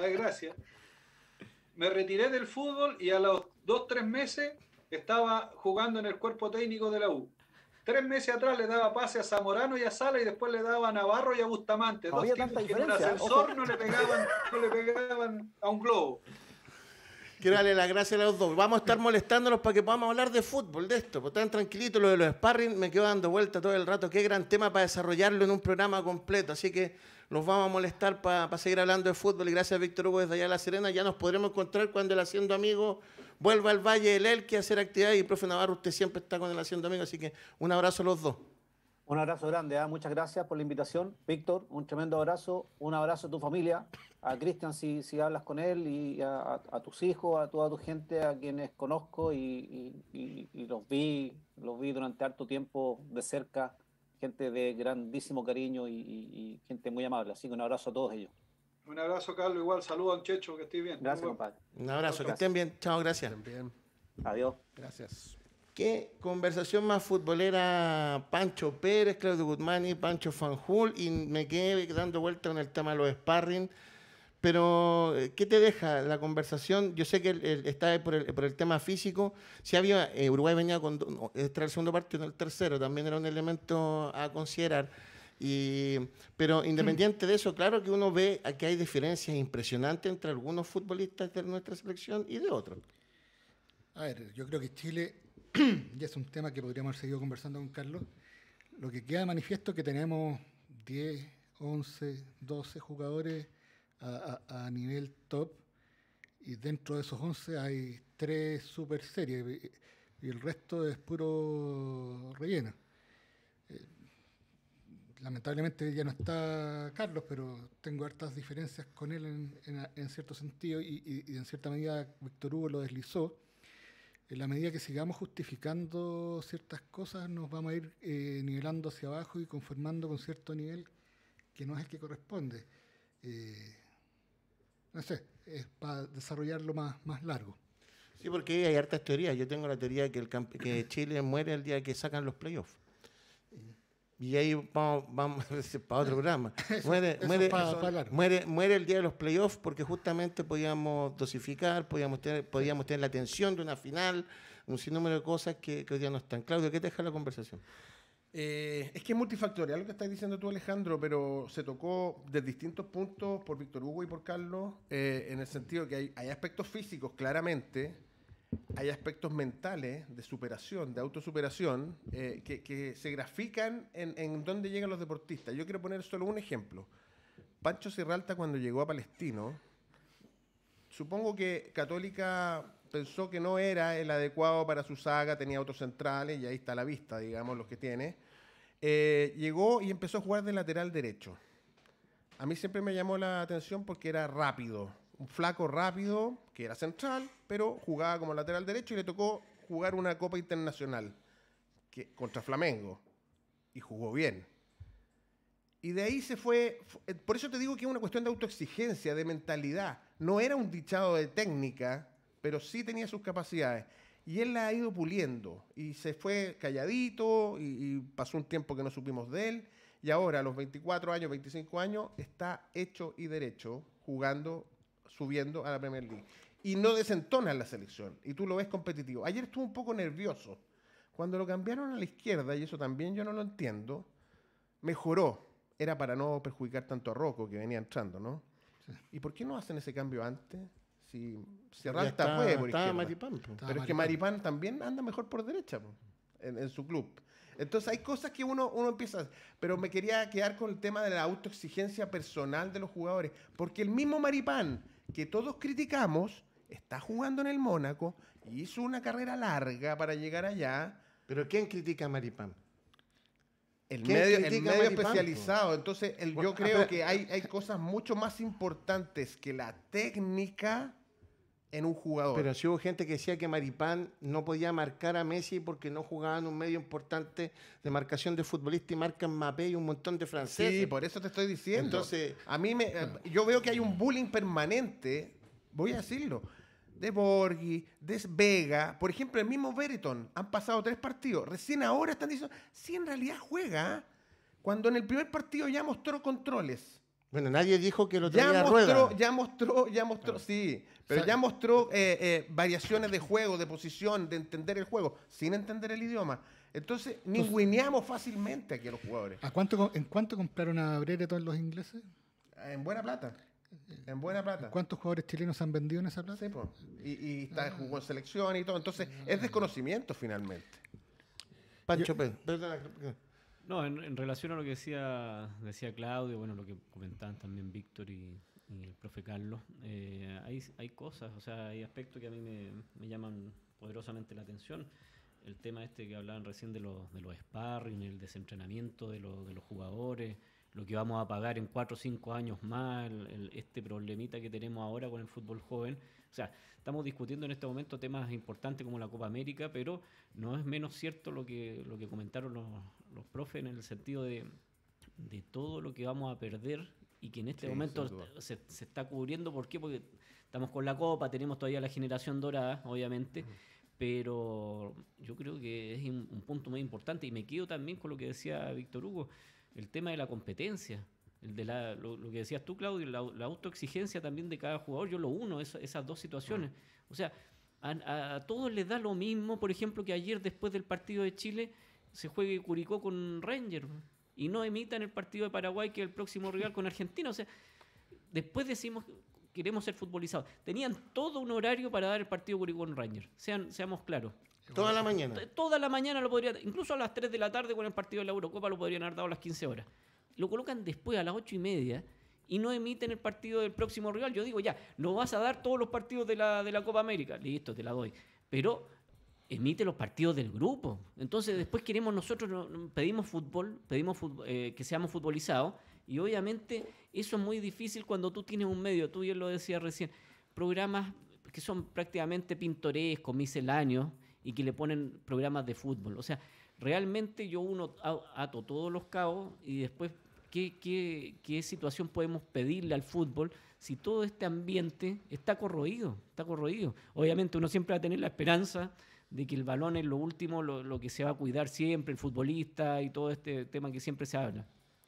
me retiré del fútbol y a los 2, 3 meses estaba jugando en el cuerpo técnico de la U. 3 meses atrás le daba pase a Zamorano y a Sala y después le daba a Navarro y a Bustamante. No 2 tipos que en un ascensor no le pegaban a un globo. Quiero darle las gracias a los dos. Vamos a estar molestándolos para que podamos hablar de fútbol, de esto. Pues están tranquilitos, lo de los sparring me quedo dando vuelta todo el rato. Qué gran tema para desarrollarlo en un programa completo. Así que los vamos a molestar para seguir hablando de fútbol. Y gracias a Víctor Hugo desde allá de La Serena. Ya nos podremos encontrar cuando el Haciendo Amigo vuelva al Valle del Elqui a hacer actividades. Y profe Navarro, usted siempre está con el Haciendo Amigo. Así que un abrazo a los dos. Un abrazo grande, muchas gracias por la invitación. Víctor, un tremendo abrazo. Un abrazo a tu familia, a Cristian si hablas con él, y a tus hijos, a toda tu gente, a quienes conozco y los vi durante harto tiempo de cerca. Gente de grandísimo cariño y gente muy amable. Así que un abrazo a todos ellos. Un abrazo, Carlos. Igual, saludos a un Checho, que estés bien. Gracias, compadre. Un abrazo, Gracias. que estén bien. Chao, gracias. Bien. Adiós. Gracias. Qué conversación más futbolera, Pancho Pérez, Claudio Guzmán y Pancho Fanjul, y me quedé dando vuelta con el tema de los sparring. Pero, ¿qué te deja la conversación? Yo sé que está por el tema físico. Si había, Uruguay venía con este era el segundo partido, no el tercero, también era un elemento a considerar. Pero independiente de eso, claro que uno ve que hay diferencias impresionantes entre algunos futbolistas de nuestra selección y de otros. A ver, yo creo que Chile, ya es un tema que podríamos haber seguido conversando con Carlos, lo que queda de manifiesto es que tenemos 10, 11, 12 jugadores a nivel top, y dentro de esos 11 hay 3 super series y el resto es puro relleno. Lamentablemente ya no está Carlos, pero tengo hartas diferencias con él en cierto sentido, y en cierta medida Víctor Hugo lo deslizó. En la medida que sigamos justificando ciertas cosas, nos vamos a ir nivelando hacia abajo y conformando con cierto nivel que no es el que corresponde. No sé, es para desarrollarlo más largo. Sí, porque hay hartas teorías. Yo tengo la teoría que Chile muere el día que sacan los playoffs. Y ahí vamos para otro programa. Muere el día de los playoffs porque justamente podíamos dosificar, podíamos tener la tensión de una final, un sinnúmero de cosas que hoy día no están. Claudio, ¿qué te deja la conversación? Es que es multifactorial lo que estás diciendo tú, Alejandro, pero se tocó de distintos puntos por Víctor Hugo y por Carlos, en el sentido que hay aspectos físicos, claramente, hay aspectos mentales de superación, de autosuperación, que se grafican en dónde llegan los deportistas. Yo quiero poner solo un ejemplo. Pancho Sierralta, cuando llegó a Palestino, supongo que Católica pensó que no era el adecuado para su saga, tenía autos centrales, y ahí está la vista, digamos, los que tiene. Llegó y empezó a jugar de lateral derecho. A mí siempre me llamó la atención porque era rápido, un flaco rápido, que era central, pero jugaba como lateral derecho, y le tocó jugar una Copa Internacional contra Flamengo, y jugó bien. Y de ahí se fue, por eso te digo que es una cuestión de autoexigencia, de mentalidad. No era un dichado de técnica, pero sí tenía sus capacidades. Y él la ha ido puliendo, y se fue calladito, y pasó un tiempo que no supimos de él, y ahora a los 24 años, 25 años, está hecho y derecho, jugando, subiendo a la Premier League. Y no desentona en la selección, y tú lo ves competitivo. Ayer estuvo un poco nervioso. Cuando lo cambiaron a la izquierda, y eso también yo no lo entiendo, mejoró. Era para no perjudicar tanto a Rocco, que venía entrando, ¿no? Sí. ¿Y por qué no hacen ese cambio antes? Si Sierralta fue por izquierda. Maripán, pero es que Maripán también anda mejor por derecha, en su club. Entonces hay cosas que uno empieza a hacer. Pero me quería quedar con el tema de la autoexigencia personal de los jugadores. Porque el mismo Maripán, que todos criticamos, está jugando en el Mónaco, y hizo una carrera larga para llegar allá. ¿Pero quién critica a Maripán? El medio especializado. Entonces, yo creo que hay cosas mucho más importantes que la técnica en un jugador. Pero si hubo gente que decía que Maripán no podía marcar a Messi porque no jugaba en un medio importante de marcación de futbolista, y marcan Mbappé y un montón de franceses. Sí, por eso te estoy diciendo. Entonces, yo veo que hay un bullying permanente, voy a decirlo, de Borghi, de Vega, por ejemplo, el mismo Vereton. Han pasado 3 partidos. Recién ahora están diciendo, sí, en realidad juega, cuando en el primer partido ya mostró controles. Bueno, nadie dijo que lo tenía rueda. Ya mostró, sí, pero ya mostró variaciones de juego, de posición, de entender el juego, sin entender el idioma. Entonces, ninguneamos fácilmente aquí a los jugadores. ¿En cuánto compraron a Brereton los ingleses? En buena plata. En buena plata. ¿Cuántos jugadores chilenos han vendido en esa plata? Sí, po. Y jugó en selección y todo. Entonces, es desconocimiento finalmente. Pancho Pérez, perdona. No, en relación a lo que decía Claudio, bueno, lo que comentaban también Víctor y el profe Carlos, hay cosas, o sea, hay aspectos que a mí me llaman poderosamente la atención. El tema este que hablaban recién de los sparring, el desentrenamiento de los jugadores, lo que vamos a pagar en 4 o 5 años más, este problemita que tenemos ahora con el fútbol joven. O sea, estamos discutiendo en este momento temas importantes como la Copa América, pero no es menos cierto lo que comentaron los profes en el sentido de todo lo que vamos a perder y que en este momento se está cubriendo. ¿Por qué? Porque estamos con la Copa, tenemos todavía la generación dorada, obviamente, pero yo creo que es un punto muy importante y me quedo también con lo que decía Víctor Hugo, el tema de la competencia, lo que decías tú, Claudio, la autoexigencia también de cada jugador. Yo lo uno, esas dos situaciones. O sea, a todos les da lo mismo, por ejemplo, que ayer después del partido de Chile se juegue Curicó con Rangers y no emitan el partido de Paraguay, que es el próximo rival con Argentina. O sea, después decimos queremos ser futbolizados. Tenían todo un horario para dar el partido Curicó con Rangers, seamos claros. Toda la mañana. Toda la mañana lo podrían, incluso a las 3 de la tarde con el partido de la Eurocopa lo podrían haber dado a las 15 horas. Lo colocan después a las 8:30 y no emiten el partido del próximo rival. Yo digo, ya, no vas a dar todos los partidos de la Copa América. Listo, te la doy. Pero emite los partidos del grupo. Entonces después nosotros pedimos fútbol, que seamos futbolizados, y obviamente eso es muy difícil cuando tú tienes un medio, tú bien lo decías recién, programas que son prácticamente pintorescos, misceláneos, y que le ponen programas de fútbol. O sea, realmente yo ato todos los cabos y después ¿qué situación podemos pedirle al fútbol si todo este ambiente está corroído? Está corroído. Obviamente uno siempre va a tener la esperanza de que el balón es lo último, lo que se va a cuidar siempre, el futbolista y todo este tema que siempre se habla.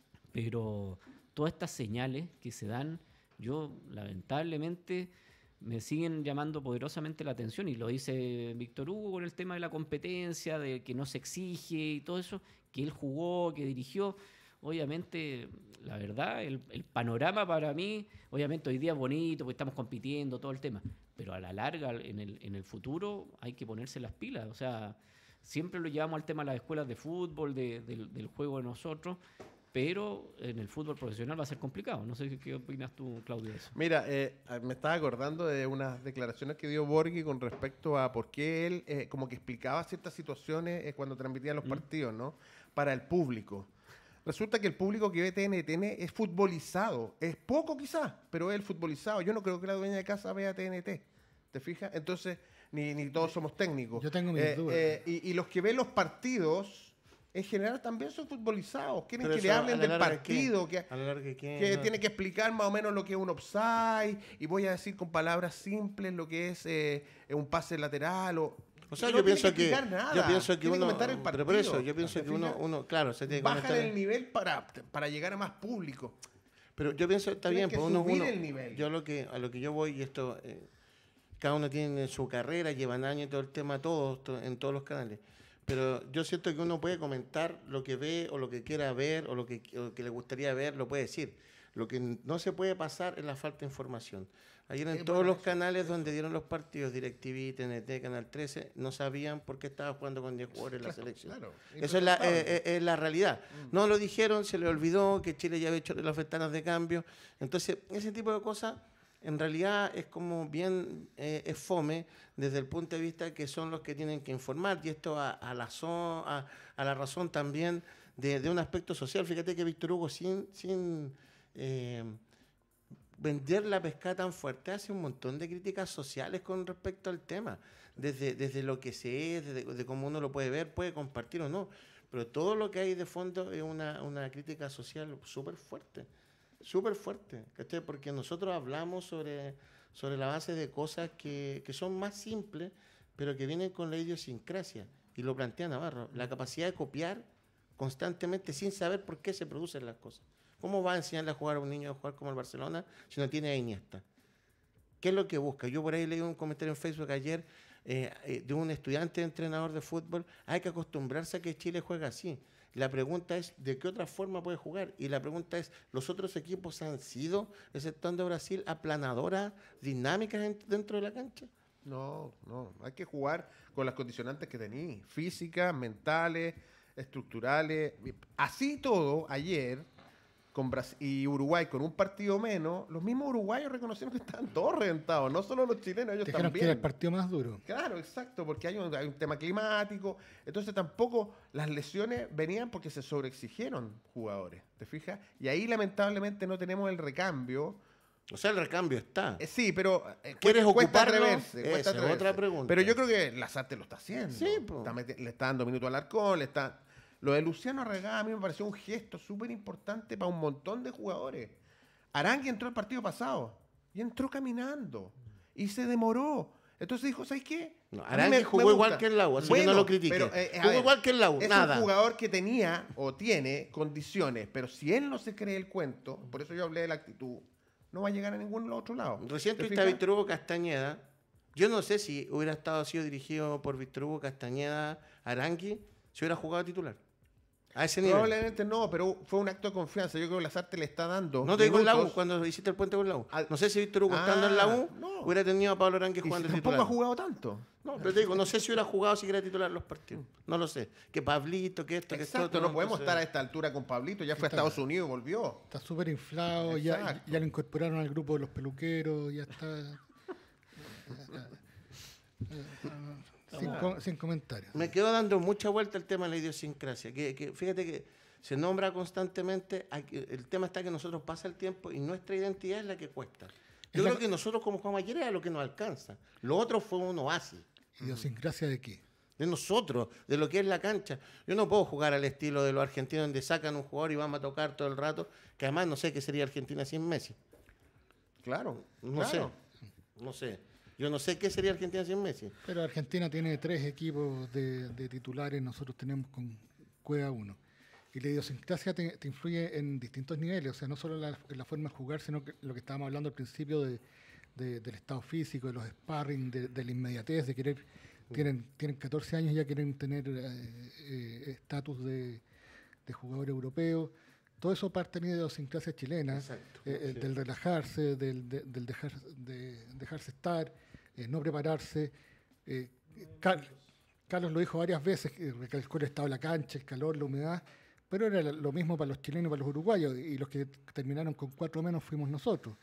Pero todas estas señales que se dan, yo lamentablemente me siguen llamando poderosamente la atención, y lo dice Víctor Hugo con el tema de la competencia, de que no se exige y todo eso, que él jugó, que dirigió. Obviamente, la verdad, el panorama para mí, obviamente hoy día es bonito, porque estamos compitiendo, todo el tema, pero a la larga, en el futuro, hay que ponerse las pilas. O sea, siempre lo llevamos al tema de las escuelas de fútbol, del juego de nosotros, pero en el fútbol profesional va a ser complicado. No sé qué opinas tú, Claudio, de eso. Mira, me estaba acordando de unas declaraciones que dio Borghi con respecto a por qué él como que explicaba ciertas situaciones cuando transmitía los partidos, ¿no? Para el público. Resulta que el público que ve TNT es futbolizado. Es poco quizás, pero es el futbolizado. Yo no creo que la dueña de casa vea TNT. ¿Te fijas? Entonces, ni todos somos técnicos. Yo tengo mis dudas. Y los que ven los partidos, en general también son futbolizados. Quieren Pero que le eso, hablen a la del larga, partido, ¿qué? A la larga, ¿qué? que No. tiene que explicar más o menos lo que es un offside, y voy a decir con palabras simples lo que es un pase lateral. O sea, no yo tiene pienso que explicar nada. yo pienso que Tiene uno, comentar el partido, pero por eso yo pienso ¿te que fijas? uno claro, se tiene que Bajan comentar. el nivel para llegar a más público. Pero yo pienso está Tienes bien, que pues uno subir el nivel. yo a lo que yo voy, y esto cada uno tiene su carrera, llevan años y todo el tema, en todos los canales. Pero yo siento que uno puede comentar lo que ve o lo que quiera ver o lo que le gustaría ver, lo puede decir. Lo que no se puede pasar es la falta de información. Ayer en todos los canales donde dieron los partidos, DirecTV, TNT, Canal 13, no sabían por qué estaba jugando con 10 jugadores en la selección. Claro, Eso es la realidad. No lo dijeron, se le olvidó que Chile ya había hecho las ventanas de cambio. Entonces, ese tipo de cosas en realidad es como bien es fome desde el punto de vista que son los que tienen que informar, y esto a la razón también de un aspecto social. Fíjate que Víctor Hugo sin vender la pescada tan fuerte hace un montón de críticas sociales con respecto al tema, desde lo que se es, de cómo uno lo puede ver, puede compartir o no, pero todo lo que hay de fondo es una crítica social súper fuerte, ¿cachai? Porque nosotros hablamos sobre la base de cosas que son más simples, pero que vienen con la idiosincrasia, y lo plantea Navarro, la capacidad de copiar constantemente sin saber por qué se producen las cosas. ¿Cómo va a enseñarle a jugar a un niño a jugar como el Barcelona si no tiene a Iniesta? ¿Qué es lo que busca? Yo por ahí leí un comentario en Facebook ayer de un estudiante entrenador de fútbol. Hay que acostumbrarse a que Chile juega así. La pregunta es, ¿de qué otra forma puede jugar? Y la pregunta es, ¿los otros equipos han sido, exceptuando Brasil, aplanadoras dinámicas dentro de la cancha? No, hay que jugar con las condicionantes que tenís, físicas, mentales, estructurales. Así todo, ayer, con Brasil y Uruguay con un partido menos, los mismos uruguayos reconocieron que estaban todos reventados, no solo los chilenos, ellos Dijeron también. que era el partido más duro. Claro, exacto, porque hay un tema climático, entonces tampoco las lesiones venían porque se sobreexigieron jugadores, ¿te fijas? Y ahí lamentablemente no tenemos el recambio. O sea, el recambio está. Sí, pero ¿Quieres cuesta ocuparlo? atreverse, cuesta Esa es atreverse. otra pregunta. Pero yo creo que Lazarte lo está haciendo. Sí, po. Le está dando minuto al Alarcón, Lo de Luciano Arregada a mí me pareció un gesto súper importante para un montón de jugadores. Arangui entró el partido pasado y entró caminando y se demoró. Entonces dijo, ¿sabes qué? No, A mí Arangui jugó gusta. igual que el Lau, así que Bueno, no lo critiques. pero, Jugó igual que el Lau, es nada. un jugador que tenía o tiene condiciones, pero si él no se cree el cuento, por eso yo hablé de la actitud, no va a llegar a ningún otro lado. Recién ¿Te tuviste a fijas? Víctor Hugo Castañeda. Yo no sé si hubiera sido dirigido por Víctor Hugo Castañeda Arangui si hubiera jugado titular. A ese nivel. Probablemente no, pero fue un acto de confianza. Yo creo que Lazarte le está dando. No te digo en la U, minutos. cuando hiciste el puente con la U. Al- No sé si Víctor Hugo estando en la U no. hubiera tenido a Pablo Arangui Y jugando tampoco titular. ha jugado tanto. No, pero te digo, no sé si hubiera jugado si era titular los partidos. No lo sé. Que Pablito, que esto, que esto. Exacto, no podemos estar a esta altura con Pablito. Ya fue a Estados Unidos y volvió. Está súper inflado, ya Exacto. lo incorporaron al grupo de los peluqueros, ya está... sin comentarios. Me quedo dando mucha vuelta el tema de la idiosincrasia. Que fíjate que se nombra constantemente. El tema está que nosotros pasa el tiempo y nuestra identidad es la que cuesta. Yo creo que nosotros como jugamos ayer era lo que nos alcanza. Lo otro fue un oasis. ¿Idiosincrasia de qué? De nosotros, de lo que es la cancha. Yo no puedo jugar al estilo de los argentinos donde sacan un jugador y vamos a tocar todo el rato, que además no sé qué sería Argentina sin Messi. Claro. No sé. Yo no sé qué sería Argentina sin Messi. Pero Argentina tiene 3 equipos de titulares, nosotros tenemos con Cueva 1. Y la idiosincrasia te influye en distintos niveles, o sea, no solo en la forma de jugar, sino que lo que estábamos hablando al principio del estado físico, de los sparring, de la inmediatez, de querer, tienen 14 años y ya quieren tener estatus de jugador europeo. Todo eso parte de la idiosincrasia chilena, Exacto. del relajarse, del dejarse estar, no prepararse. Carlos lo dijo varias veces, recalcó el estado de la cancha, el calor, la humedad, pero era lo mismo para los chilenos y para los uruguayos, y los que terminaron con 4 menos fuimos nosotros.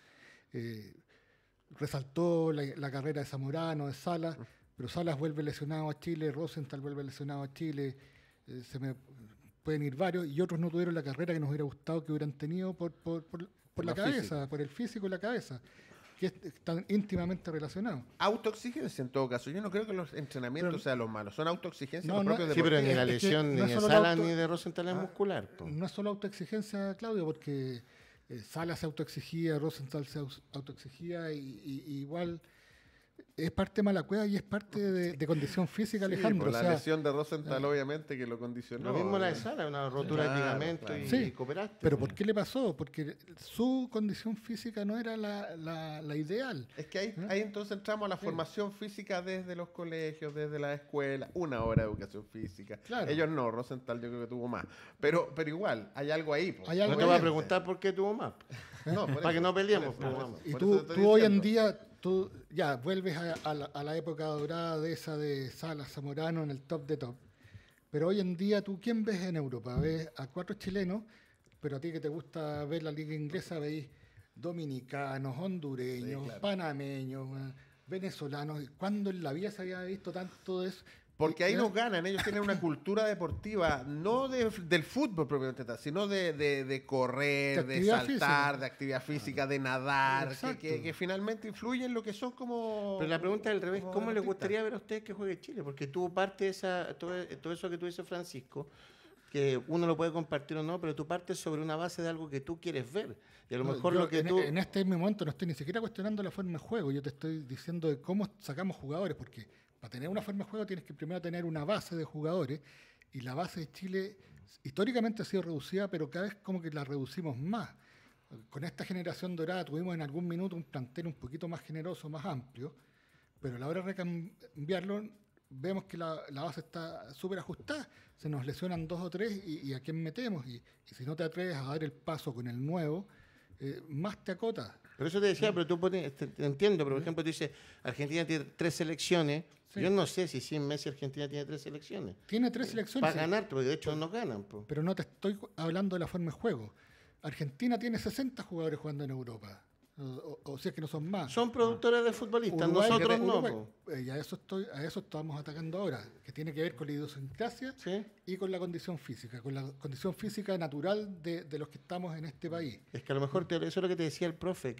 Resaltó la carrera de Zamorano, de Salas, pero Salas vuelve lesionado a Chile, Rosenthal vuelve lesionado a Chile, pueden ir varios, y otros no tuvieron la carrera que nos hubiera gustado que hubieran tenido por la cabeza, por el físico y la cabeza, que están íntimamente relacionados. Autoexigencia en todo caso. Yo no creo que los entrenamientos sean los malos. Son autoexigencias No, los propios no, Sí, pero ni deportistas. la es que lesión no ni es de solo Sala auto- ni de Rosenthal es muscular. Po. No es solo autoexigencia, Claudio, porque Salas se autoexigía, Rosenthal se autoexigía, y igual es parte de mala cueva y es parte de condición física, Sí, Alejandro. por o la sea, lesión de Rosenthal, obviamente, que lo condicionó. Lo mismo la de Sala, una rotura Claro, de ligamento claro. y Sí, cooperaste. pero ¿por qué le pasó? Porque su condición física no era la ideal. Es que ahí entonces entramos a la formación física desde los colegios, desde la escuela, 1 hora de educación física. Claro. Ellos no, Rosenthal yo creo que tuvo más. Pero igual, hay algo ahí. Po. Hay No algo te voy a ahí. preguntar por qué tuvo más. No, por Para eso, que no peleemos. por eso, Pues, vamos. Y por tú, eso te estoy tú hoy en diciendo. día, tú ya vuelves a la época dorada de esa de Salas, Zamorano en el top de top. Pero hoy en día, ¿tú quién ves en Europa? Ves a 4 chilenos, pero a ti que te gusta ver la liga inglesa, veis dominicanos, hondureños, Sí, claro. panameños, venezolanos. ¿Cuándo en la vida se había visto tanto de eso? Porque ahí Y- nos ganan, ellos tienen una cultura deportiva, no del fútbol propiamente tal, sino de correr, De de actividad saltar, física. de actividad física, de nadar, Exacto. que finalmente influyen en lo que son como... Pero la pregunta es al revés, como ¿cómo les deportistas. gustaría ver a ustedes que juegue Chile? Porque tuvo parte de todo eso que tú dices, Francisco, que uno lo puede compartir o no, pero tú partes sobre una base de algo que tú quieres ver. Y a lo No, mejor yo lo que en, tú... en este mismo momento no estoy ni siquiera cuestionando la forma de juego, yo te estoy diciendo de cómo sacamos jugadores, porque para tener una forma de juego tienes que primero tener una base de jugadores, y la base de Chile históricamente ha sido reducida, pero cada vez como que la reducimos más. Con esta generación dorada tuvimos en algún minuto un plantel un poquito más generoso, más amplio, pero a la hora de recambiarlo vemos que la base está súper ajustada, se nos lesionan 2 o 3 y ¿a quién metemos? Y si no te atreves a dar el paso con el nuevo, más te acota. Por eso te decía, pero tú te entiendo, pero por ejemplo, tú dices, Argentina tiene 3 selecciones. Sí. Yo no sé si sin Messi Argentina tiene 3 selecciones. Tiene 3 selecciones. Para ganar, porque de hecho no ganan. Po. Pero no te estoy hablando de la forma de juego. Argentina tiene 60 jugadores jugando en Europa. O si es que no son más. Son productores de futbolistas, Uruguay, nosotros no. Uruguay, Po. y a eso estamos atacando ahora, que tiene que ver con la idiosincrasia ¿Sí? y con la condición física, natural de los que estamos en este país. Es que a lo mejor, eso es lo que te decía el profe,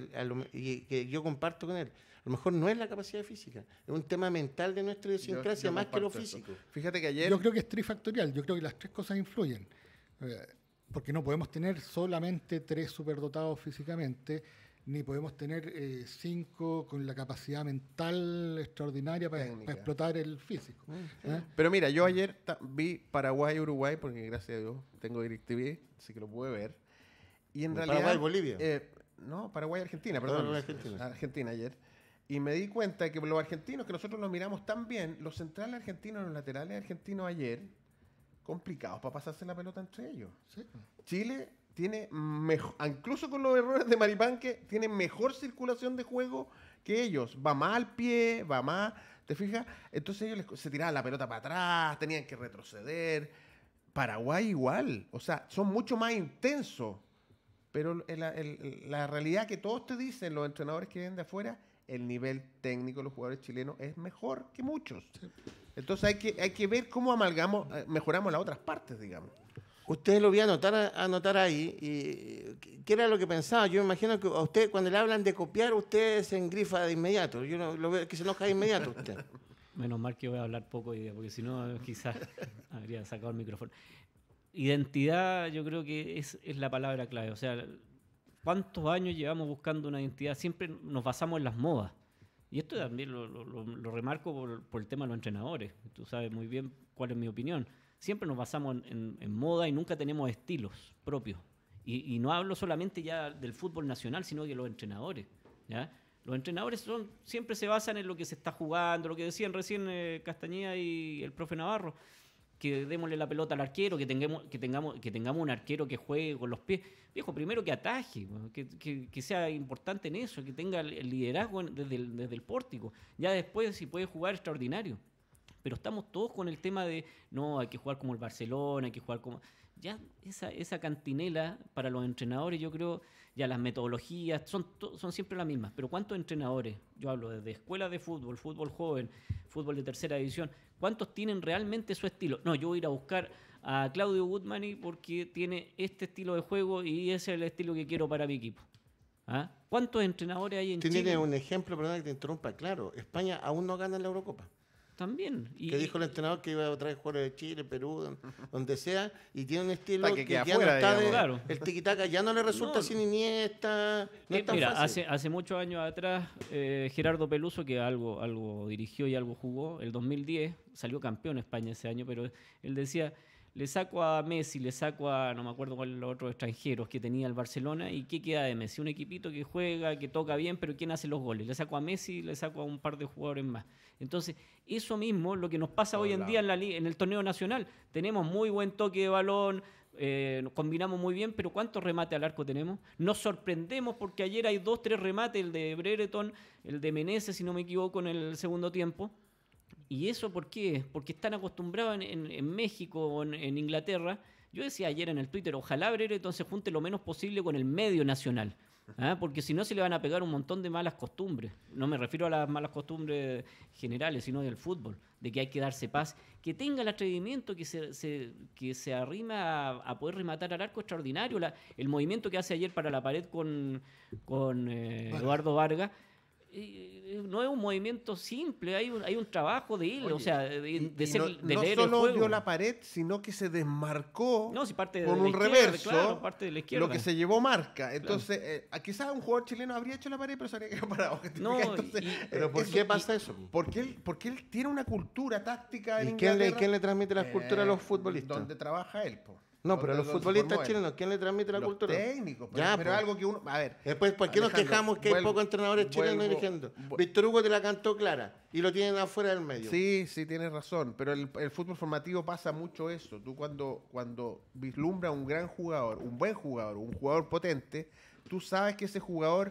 y que yo comparto con él. A lo mejor no es la capacidad física, es un tema mental de nuestra idiosincrasia más que lo físico. Eso. Fíjate que ayer... Yo creo que es trifactorial, yo creo que las 3 cosas influyen. Porque no podemos tener solamente 3 superdotados físicamente, ni podemos tener 5 con la capacidad mental extraordinaria para explotar el físico. Pero mira, yo ayer vi Paraguay-Uruguay, porque gracias a Dios tengo DirecTV, así que lo pude ver. Y en realidad... Paraguay-Bolivia. No, Paraguay-Argentina, perdón. Argentina ayer. Y me di cuenta que los argentinos, que nosotros los miramos tan bien, los centrales argentinos, los laterales argentinos ayer, complicados para pasarse la pelota entre ellos. Sí. Chile tiene mejor, incluso con los errores de Maripanque, tiene mejor circulación de juego que ellos. Va más al pie, va más, ¿te fijas? Entonces ellos se tiraban la pelota para atrás, tenían que retroceder. Paraguay igual, o sea, son mucho más intensos. Pero la realidad que todos te dicen, los entrenadores que vienen de afuera, el nivel técnico de los jugadores chilenos es mejor que muchos. Sí. Entonces hay que ver cómo mejoramos las otras partes, digamos. Usted lo vi anotar ahí, y ¿qué era lo que pensaba? Yo me imagino que a usted, cuando le hablan de copiar, usted se engrifa de inmediato. Yo lo veo que se enoja de inmediato usted. Menos mal que voy a hablar poco hoy día, porque si no, quizás habría sacado el micrófono. Identidad, yo creo que es la palabra clave. O sea, ¿cuántos años llevamos buscando una identidad? Siempre nos basamos en las modas. Y esto también lo remarco por el tema de los entrenadores. Tú sabes muy bien cuál es mi opinión. Siempre nos basamos en moda y nunca tenemos estilos propios. Y no hablo solamente ya del fútbol nacional, sino de los entrenadores, ¿ya? Los entrenadores siempre se basan en lo que se está jugando, lo que decían recién Castañeda y el profe Navarro, que démosle la pelota al arquero, que tengamos un arquero que juegue con los pies. Viejo, primero que ataje, que sea importante en eso, que tenga el liderazgo desde el pórtico. Ya después, si puede jugar, extraordinario. Pero estamos todos con el tema de, no, hay que jugar como el Barcelona, hay que jugar como... Ya esa cantinela para los entrenadores, yo creo, ya las metodologías son siempre las mismas. Pero ¿cuántos entrenadores? Yo hablo desde escuelas de fútbol, fútbol joven, fútbol de tercera división. ¿Cuántos tienen realmente su estilo? No, yo voy a ir a buscar a Claudio Gutmani porque tiene este estilo de juego y ese es el estilo que quiero para mi equipo. ¿Ah? ¿Cuántos entrenadores hay en Chile? Tiene un ejemplo, perdón que te interrumpa, claro. España aún no gana en la Eurocopa. También. Que dijo el entrenador que iba a traer jugadores de Chile, Perú, donde sea, y tiene un estilo que ya afuera, no está digamos. Claro. el tiquitaca ya no le resulta sin Iniesta, no es tan mira, fácil. hace muchos años atrás, Gerardo Peluso, que algo dirigió y algo jugó, el 2010, salió campeón España ese año, pero él decía, le saco a Messi, le saco a, no me acuerdo cuáles los otros extranjeros que tenía el Barcelona, y ¿qué queda de Messi? Un equipito que juega, que toca bien, pero ¿quién hace los goles? Le saco a Messi, le saco a un par de jugadores más. Entonces, eso mismo, lo que nos pasa hoy en día en el torneo nacional. Tenemos muy buen toque de balón, nos combinamos muy bien, pero ¿cuántos remates al arco tenemos? Nos sorprendemos porque ayer hay 2, 3 remates, el de Brereton, el de Meneses, si no me equivoco, en el segundo tiempo. ¿Y eso por qué? Porque están acostumbrados en México o en Inglaterra. Yo decía ayer en el Twitter, ojalá Brereton se junte lo menos posible con el medio nacional. Porque si no se le van a pegar un montón de malas costumbres. No me refiero a las malas costumbres generales, sino del fútbol, de que hay que darse paz, que tenga el atrevimiento, que se arrima a poder rematar al arco extraordinario. El movimiento que hace ayer para la pared con Eduardo Vargas, no es un movimiento simple, hay un trabajo de él. Oye, o sea, de leer el juego. No solo vio la pared, sino que se desmarcó parte con de un izquierda, reverso, claro, parte de la izquierda. lo que se llevó marca. Entonces, quizás un jugador chileno habría hecho la pared, pero se habría quedado parado. ¿Pero por qué pasa eso? Porque él tiene una cultura táctica en Inglaterra. ¿Quién le transmite la cultura a los futbolistas? Donde trabaja él, po. No, pero a los ¿Dónde se futbolistas formó él? chilenos, ¿quién le transmite la Los cultura? técnicos, Ya, pero pues. algo que uno... A ver, Después, ¿por qué nos Alejandro, quejamos que hay vuelvo- pocos entrenadores chilenos vuelvo- dirigiendo? vu- Víctor Hugo te la cantó clara y lo tienen afuera del medio. Sí, sí, tienes razón, pero el fútbol formativo pasa mucho eso. Tú cuando vislumbras un gran jugador, un buen jugador, un jugador potente, tú sabes que ese jugador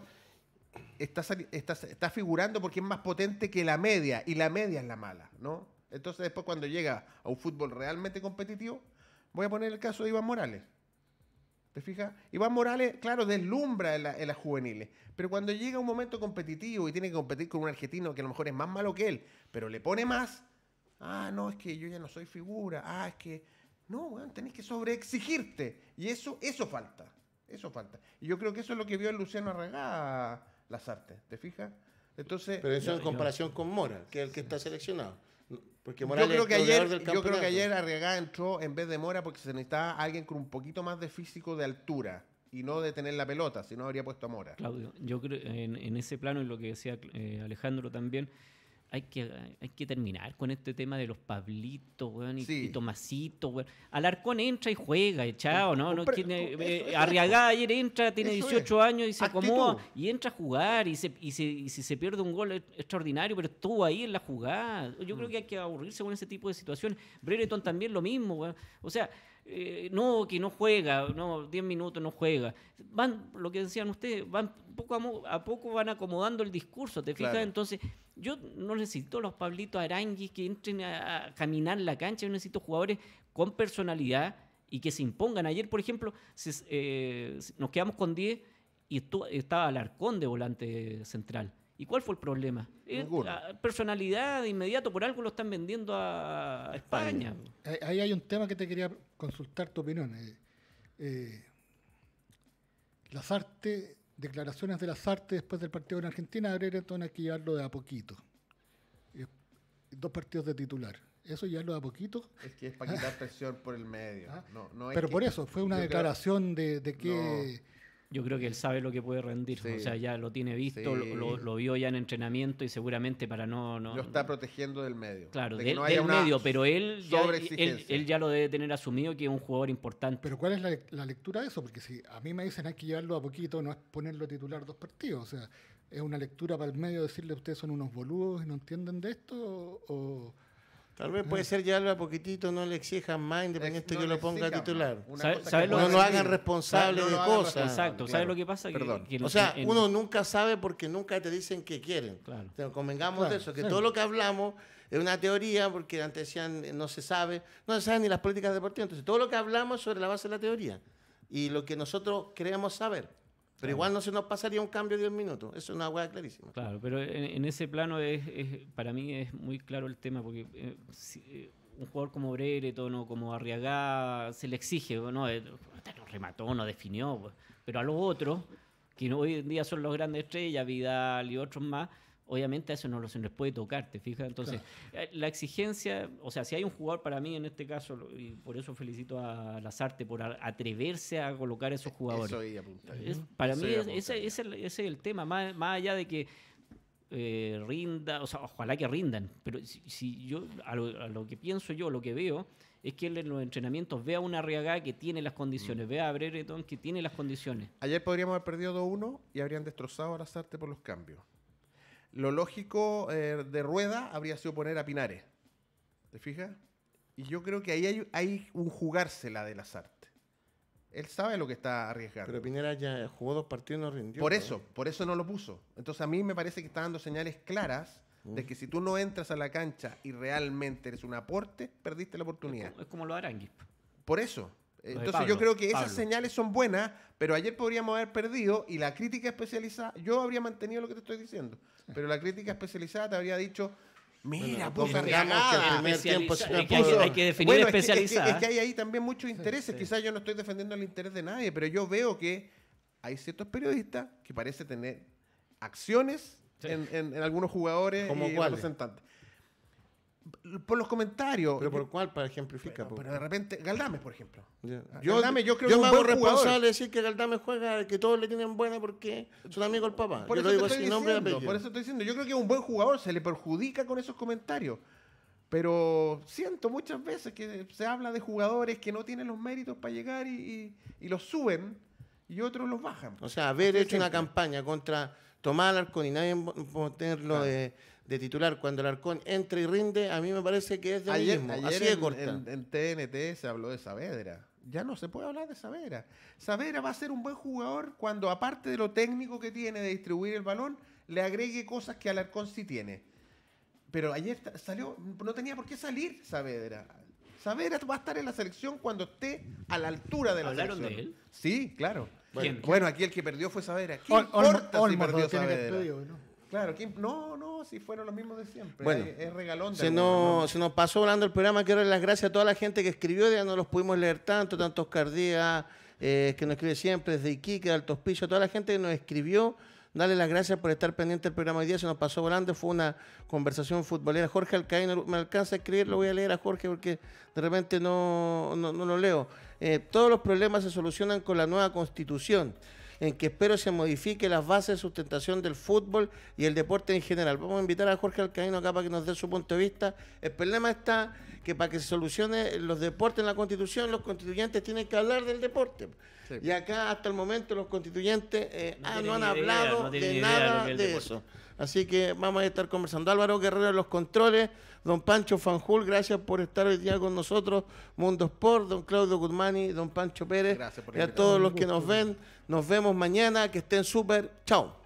está figurando porque es más potente que la media, y la media es la mala, ¿no? Entonces después cuando llega a un fútbol realmente competitivo, voy a poner el caso de Iván Morales. ¿Te fijas? Iván Morales, claro, deslumbra en las juveniles, pero cuando llega un momento competitivo y tiene que competir con un argentino que a lo mejor es más malo que él, pero le pone más, no, es que yo ya no soy figura, es que, no, weón, tenés que sobreexigirte, y eso falta, y yo creo que eso es lo que vio el Luciano Arregá Lasarte, ¿te fijas? Entonces, Pero eso en comparación con Mora, que es el que está seleccionado. Porque yo Morales creo es que el goleador del yo creo que campeonato. ayer Arriagada entró en vez de Mora porque se necesitaba alguien con un poquito más de físico de altura y no de tener la pelota, si no habría puesto a Mora. Claudio, yo creo en ese plano y lo que decía Alejandro también, hay que terminar con este tema de los Pablitos, weón, Sí. y Tomasito, weón. Alarcón entra y juega, chao, ¿no? No Compre- tiene- eso es. Arriagada ayer entra, tiene Eso 18 años y se Actitud. acomoda y entra a jugar y si se pierde un gol es extraordinario, pero estuvo ahí en la jugada. Yo creo que hay que aburrirse con ese tipo de situaciones. Brereton también lo mismo, weón. O sea, no, que no juega, no, 10 minutos no juega. Van, lo que decían ustedes, van a poco van acomodando el discurso, ¿te fijas? Claro. Entonces, yo no necesito los Pablitos Aranguis que entren a caminar la cancha, yo necesito jugadores con personalidad y que se impongan. Ayer, por ejemplo, nos quedamos con 10 y estaba Alarcón de volante central. ¿Y cuál fue el problema? Ninguno. La personalidad de inmediato, por algo lo están vendiendo a España. Ahí hay un tema que te quería consultar tu opinión. Lasarte, declaraciones de Lasarte después del partido en Argentina, Brereton hay que llevarlo de a poquito. 2 partidos de titular. ¿Eso llevarlo de a poquito? Es que es para quitar presión por el medio. Ah, No es Pero que- por eso, fue una yo creo- declaración de que... Yo creo que él sabe lo que puede rendir. Sí. O sea, ya lo tiene visto, Sí. lo vio ya en entrenamiento y seguramente para no lo está protegiendo del medio. claro, de que del, no haya del una medio, pero él sobreexigencia. ya lo debe tener asumido que es un jugador importante. Pero ¿cuál es la lectura de eso? Porque si a mí me dicen hay que llevarlo a poquito, no es ponerlo titular 2 partidos. O sea, ¿es una lectura para el medio decirle ustedes son unos boludos y no entienden de esto? O Tal vez puede ser llevarlo a poquitito, no le exijan más, independiente No que le lo ponga exijan titular. más. Una ¿Sabe- cosa sabe que lo- pueda No lo hagan rendir. responsable No de lo hagan cosas. Exacto, ¿sabes claro. lo que pasa? Perdón. Que O sea, uno nunca sabe porque nunca te dicen que quieren. Claro. O sea, convengamos Claro, de eso, que sí. todo lo que hablamos es una teoría, porque antes decían no se sabe ni las políticas deportivas. Entonces, todo lo que hablamos es sobre la base de la teoría y lo que nosotros creemos saber. Pero igual no se nos pasaría un cambio de 10 minutos. Eso es una hueá clarísima. Claro, pero en ese plano para mí es muy claro el tema, porque un jugador como Brereton o como Arriagá se le exige, ¿no? No remató, no definió, pues. Pero a los otros, que hoy en día son los grandes estrellas, Vidal y otros más, obviamente a eso no se les puede tocar, ¿te fijas? Entonces, la exigencia, o sea, si hay un jugador para mí en este caso, y por eso felicito a Lasarte por atreverse a colocar a esos jugadores. Eso iba a apuntar. Para Eso mí iba a apuntar. ese es el tema, más allá de que rinda, o sea, ojalá que rindan, pero si yo, a lo que pienso yo, lo que veo, es que él en los entrenamientos ve a una Arriagá que tiene las condiciones, ve a Brereton que tiene las condiciones. Ayer podríamos haber perdido 2-1 y habrían destrozado a Lasarte por los cambios. Lo lógico de Rueda habría sido poner a Pinares. ¿Te fijas? Y yo creo que ahí hay un jugársela de Lasarte. Él sabe lo que está arriesgando. Pero Pinera ya jugó 2 partidos y no rindió. Por eso no lo puso. Entonces a mí me parece que está dando señales claras de que si tú no entras a la cancha y realmente eres un aporte, perdiste la oportunidad. Es como los Aranguis. Por eso. Entonces Pablo, yo creo que esas Pablo. señales son buenas, pero ayer podríamos haber perdido y la crítica especializada, yo habría mantenido lo que te estoy diciendo, pero la crítica especializada te habría dicho, mira, Bueno, puso convengamos Arriagada. que el primer tiempo Especializa- se es que hay que- puso- hay que definir Bueno, especializada. Es que hay ahí también muchos intereses. Quizás yo no estoy defendiendo el interés de nadie, pero yo veo que hay ciertos periodistas que parecen tener acciones Sí. en algunos jugadores ¿Cómo y cuáles? representantes. Por los comentarios. ¿Pero por cuál? Para ejemplificar. Pero de repente, Galdames, por ejemplo. Yo Galdame, yo creo que me es un hago buen jugador. responsable de decir que Galdame juega, que todos le tienen buena porque son amigos del papá. Por Yo eso lo digo te estoy sin nombre y diciendo, apellido. por eso estoy diciendo. Yo creo que es un buen jugador, se le perjudica con esos comentarios. Pero siento muchas veces que se habla de jugadores que no tienen los méritos para llegar y los suben y otros los bajan. O sea, haber Así hecho una siempre. campaña contra Tomás Alarcón y nadie ponerlo de titular cuando Alarcón entra y rinde, a mí me parece que es de Ayer, mismo, ayer así de en, corta. en TNT se habló de Saavedra. Ya no se puede hablar de Saavedra. Saavedra va a ser un buen jugador cuando, aparte de lo técnico que tiene de distribuir el balón, le agregue cosas que Alarcón sí tiene. Pero ayer salió, no tenía por qué salir Saavedra. Saavedra va a estar en la selección cuando esté a la altura de la ¿Hablaron selección. de él? Sí, claro. ¿Quién? Bueno, aquí el que perdió fue Saavedra. ¿Qué Olmo importa si lo perdió tiene que Saavedra? pedir, ¿no? Claro, no, si fueron los mismos de siempre. Bueno, Es regalón. de Se algunos, nos, se nos pasó hablando el programa. Quiero darle las gracias a toda la gente que escribió. Ya no los pudimos leer tanto Oscar Díaz, que nos escribe siempre desde Iquique, de Altos Pillos, toda la gente que nos escribió. Darle las gracias por estar pendiente del programa hoy día. Se nos pasó volando. Fue una conversación futbolera. Jorge Alcaíno, me alcanza a escribir, lo voy a leer a Jorge porque de repente no lo leo. Todos los problemas se solucionan con la nueva Constitución, en que espero se modifique las bases de sustentación del fútbol y el deporte en general. Vamos a invitar a Jorge Alcaíno acá para que nos dé su punto de vista. El problema está que para que se solucione los deportes en la Constitución, los constituyentes tienen que hablar del deporte. Sí. Y acá hasta el momento los constituyentes no han tienen idea, hablado no tienen de idea de lo nada que es el de deporte. eso. Así que vamos a estar conversando. Álvaro Guerrero en los controles, don Pancho Fanjul, gracias por estar hoy día con nosotros, Mundo Sport, don Claudio Guzmani, don Pancho Pérez, Gracias por y a invitarme. todos los que nos ven. Nos vemos mañana, que estén súper. Chao.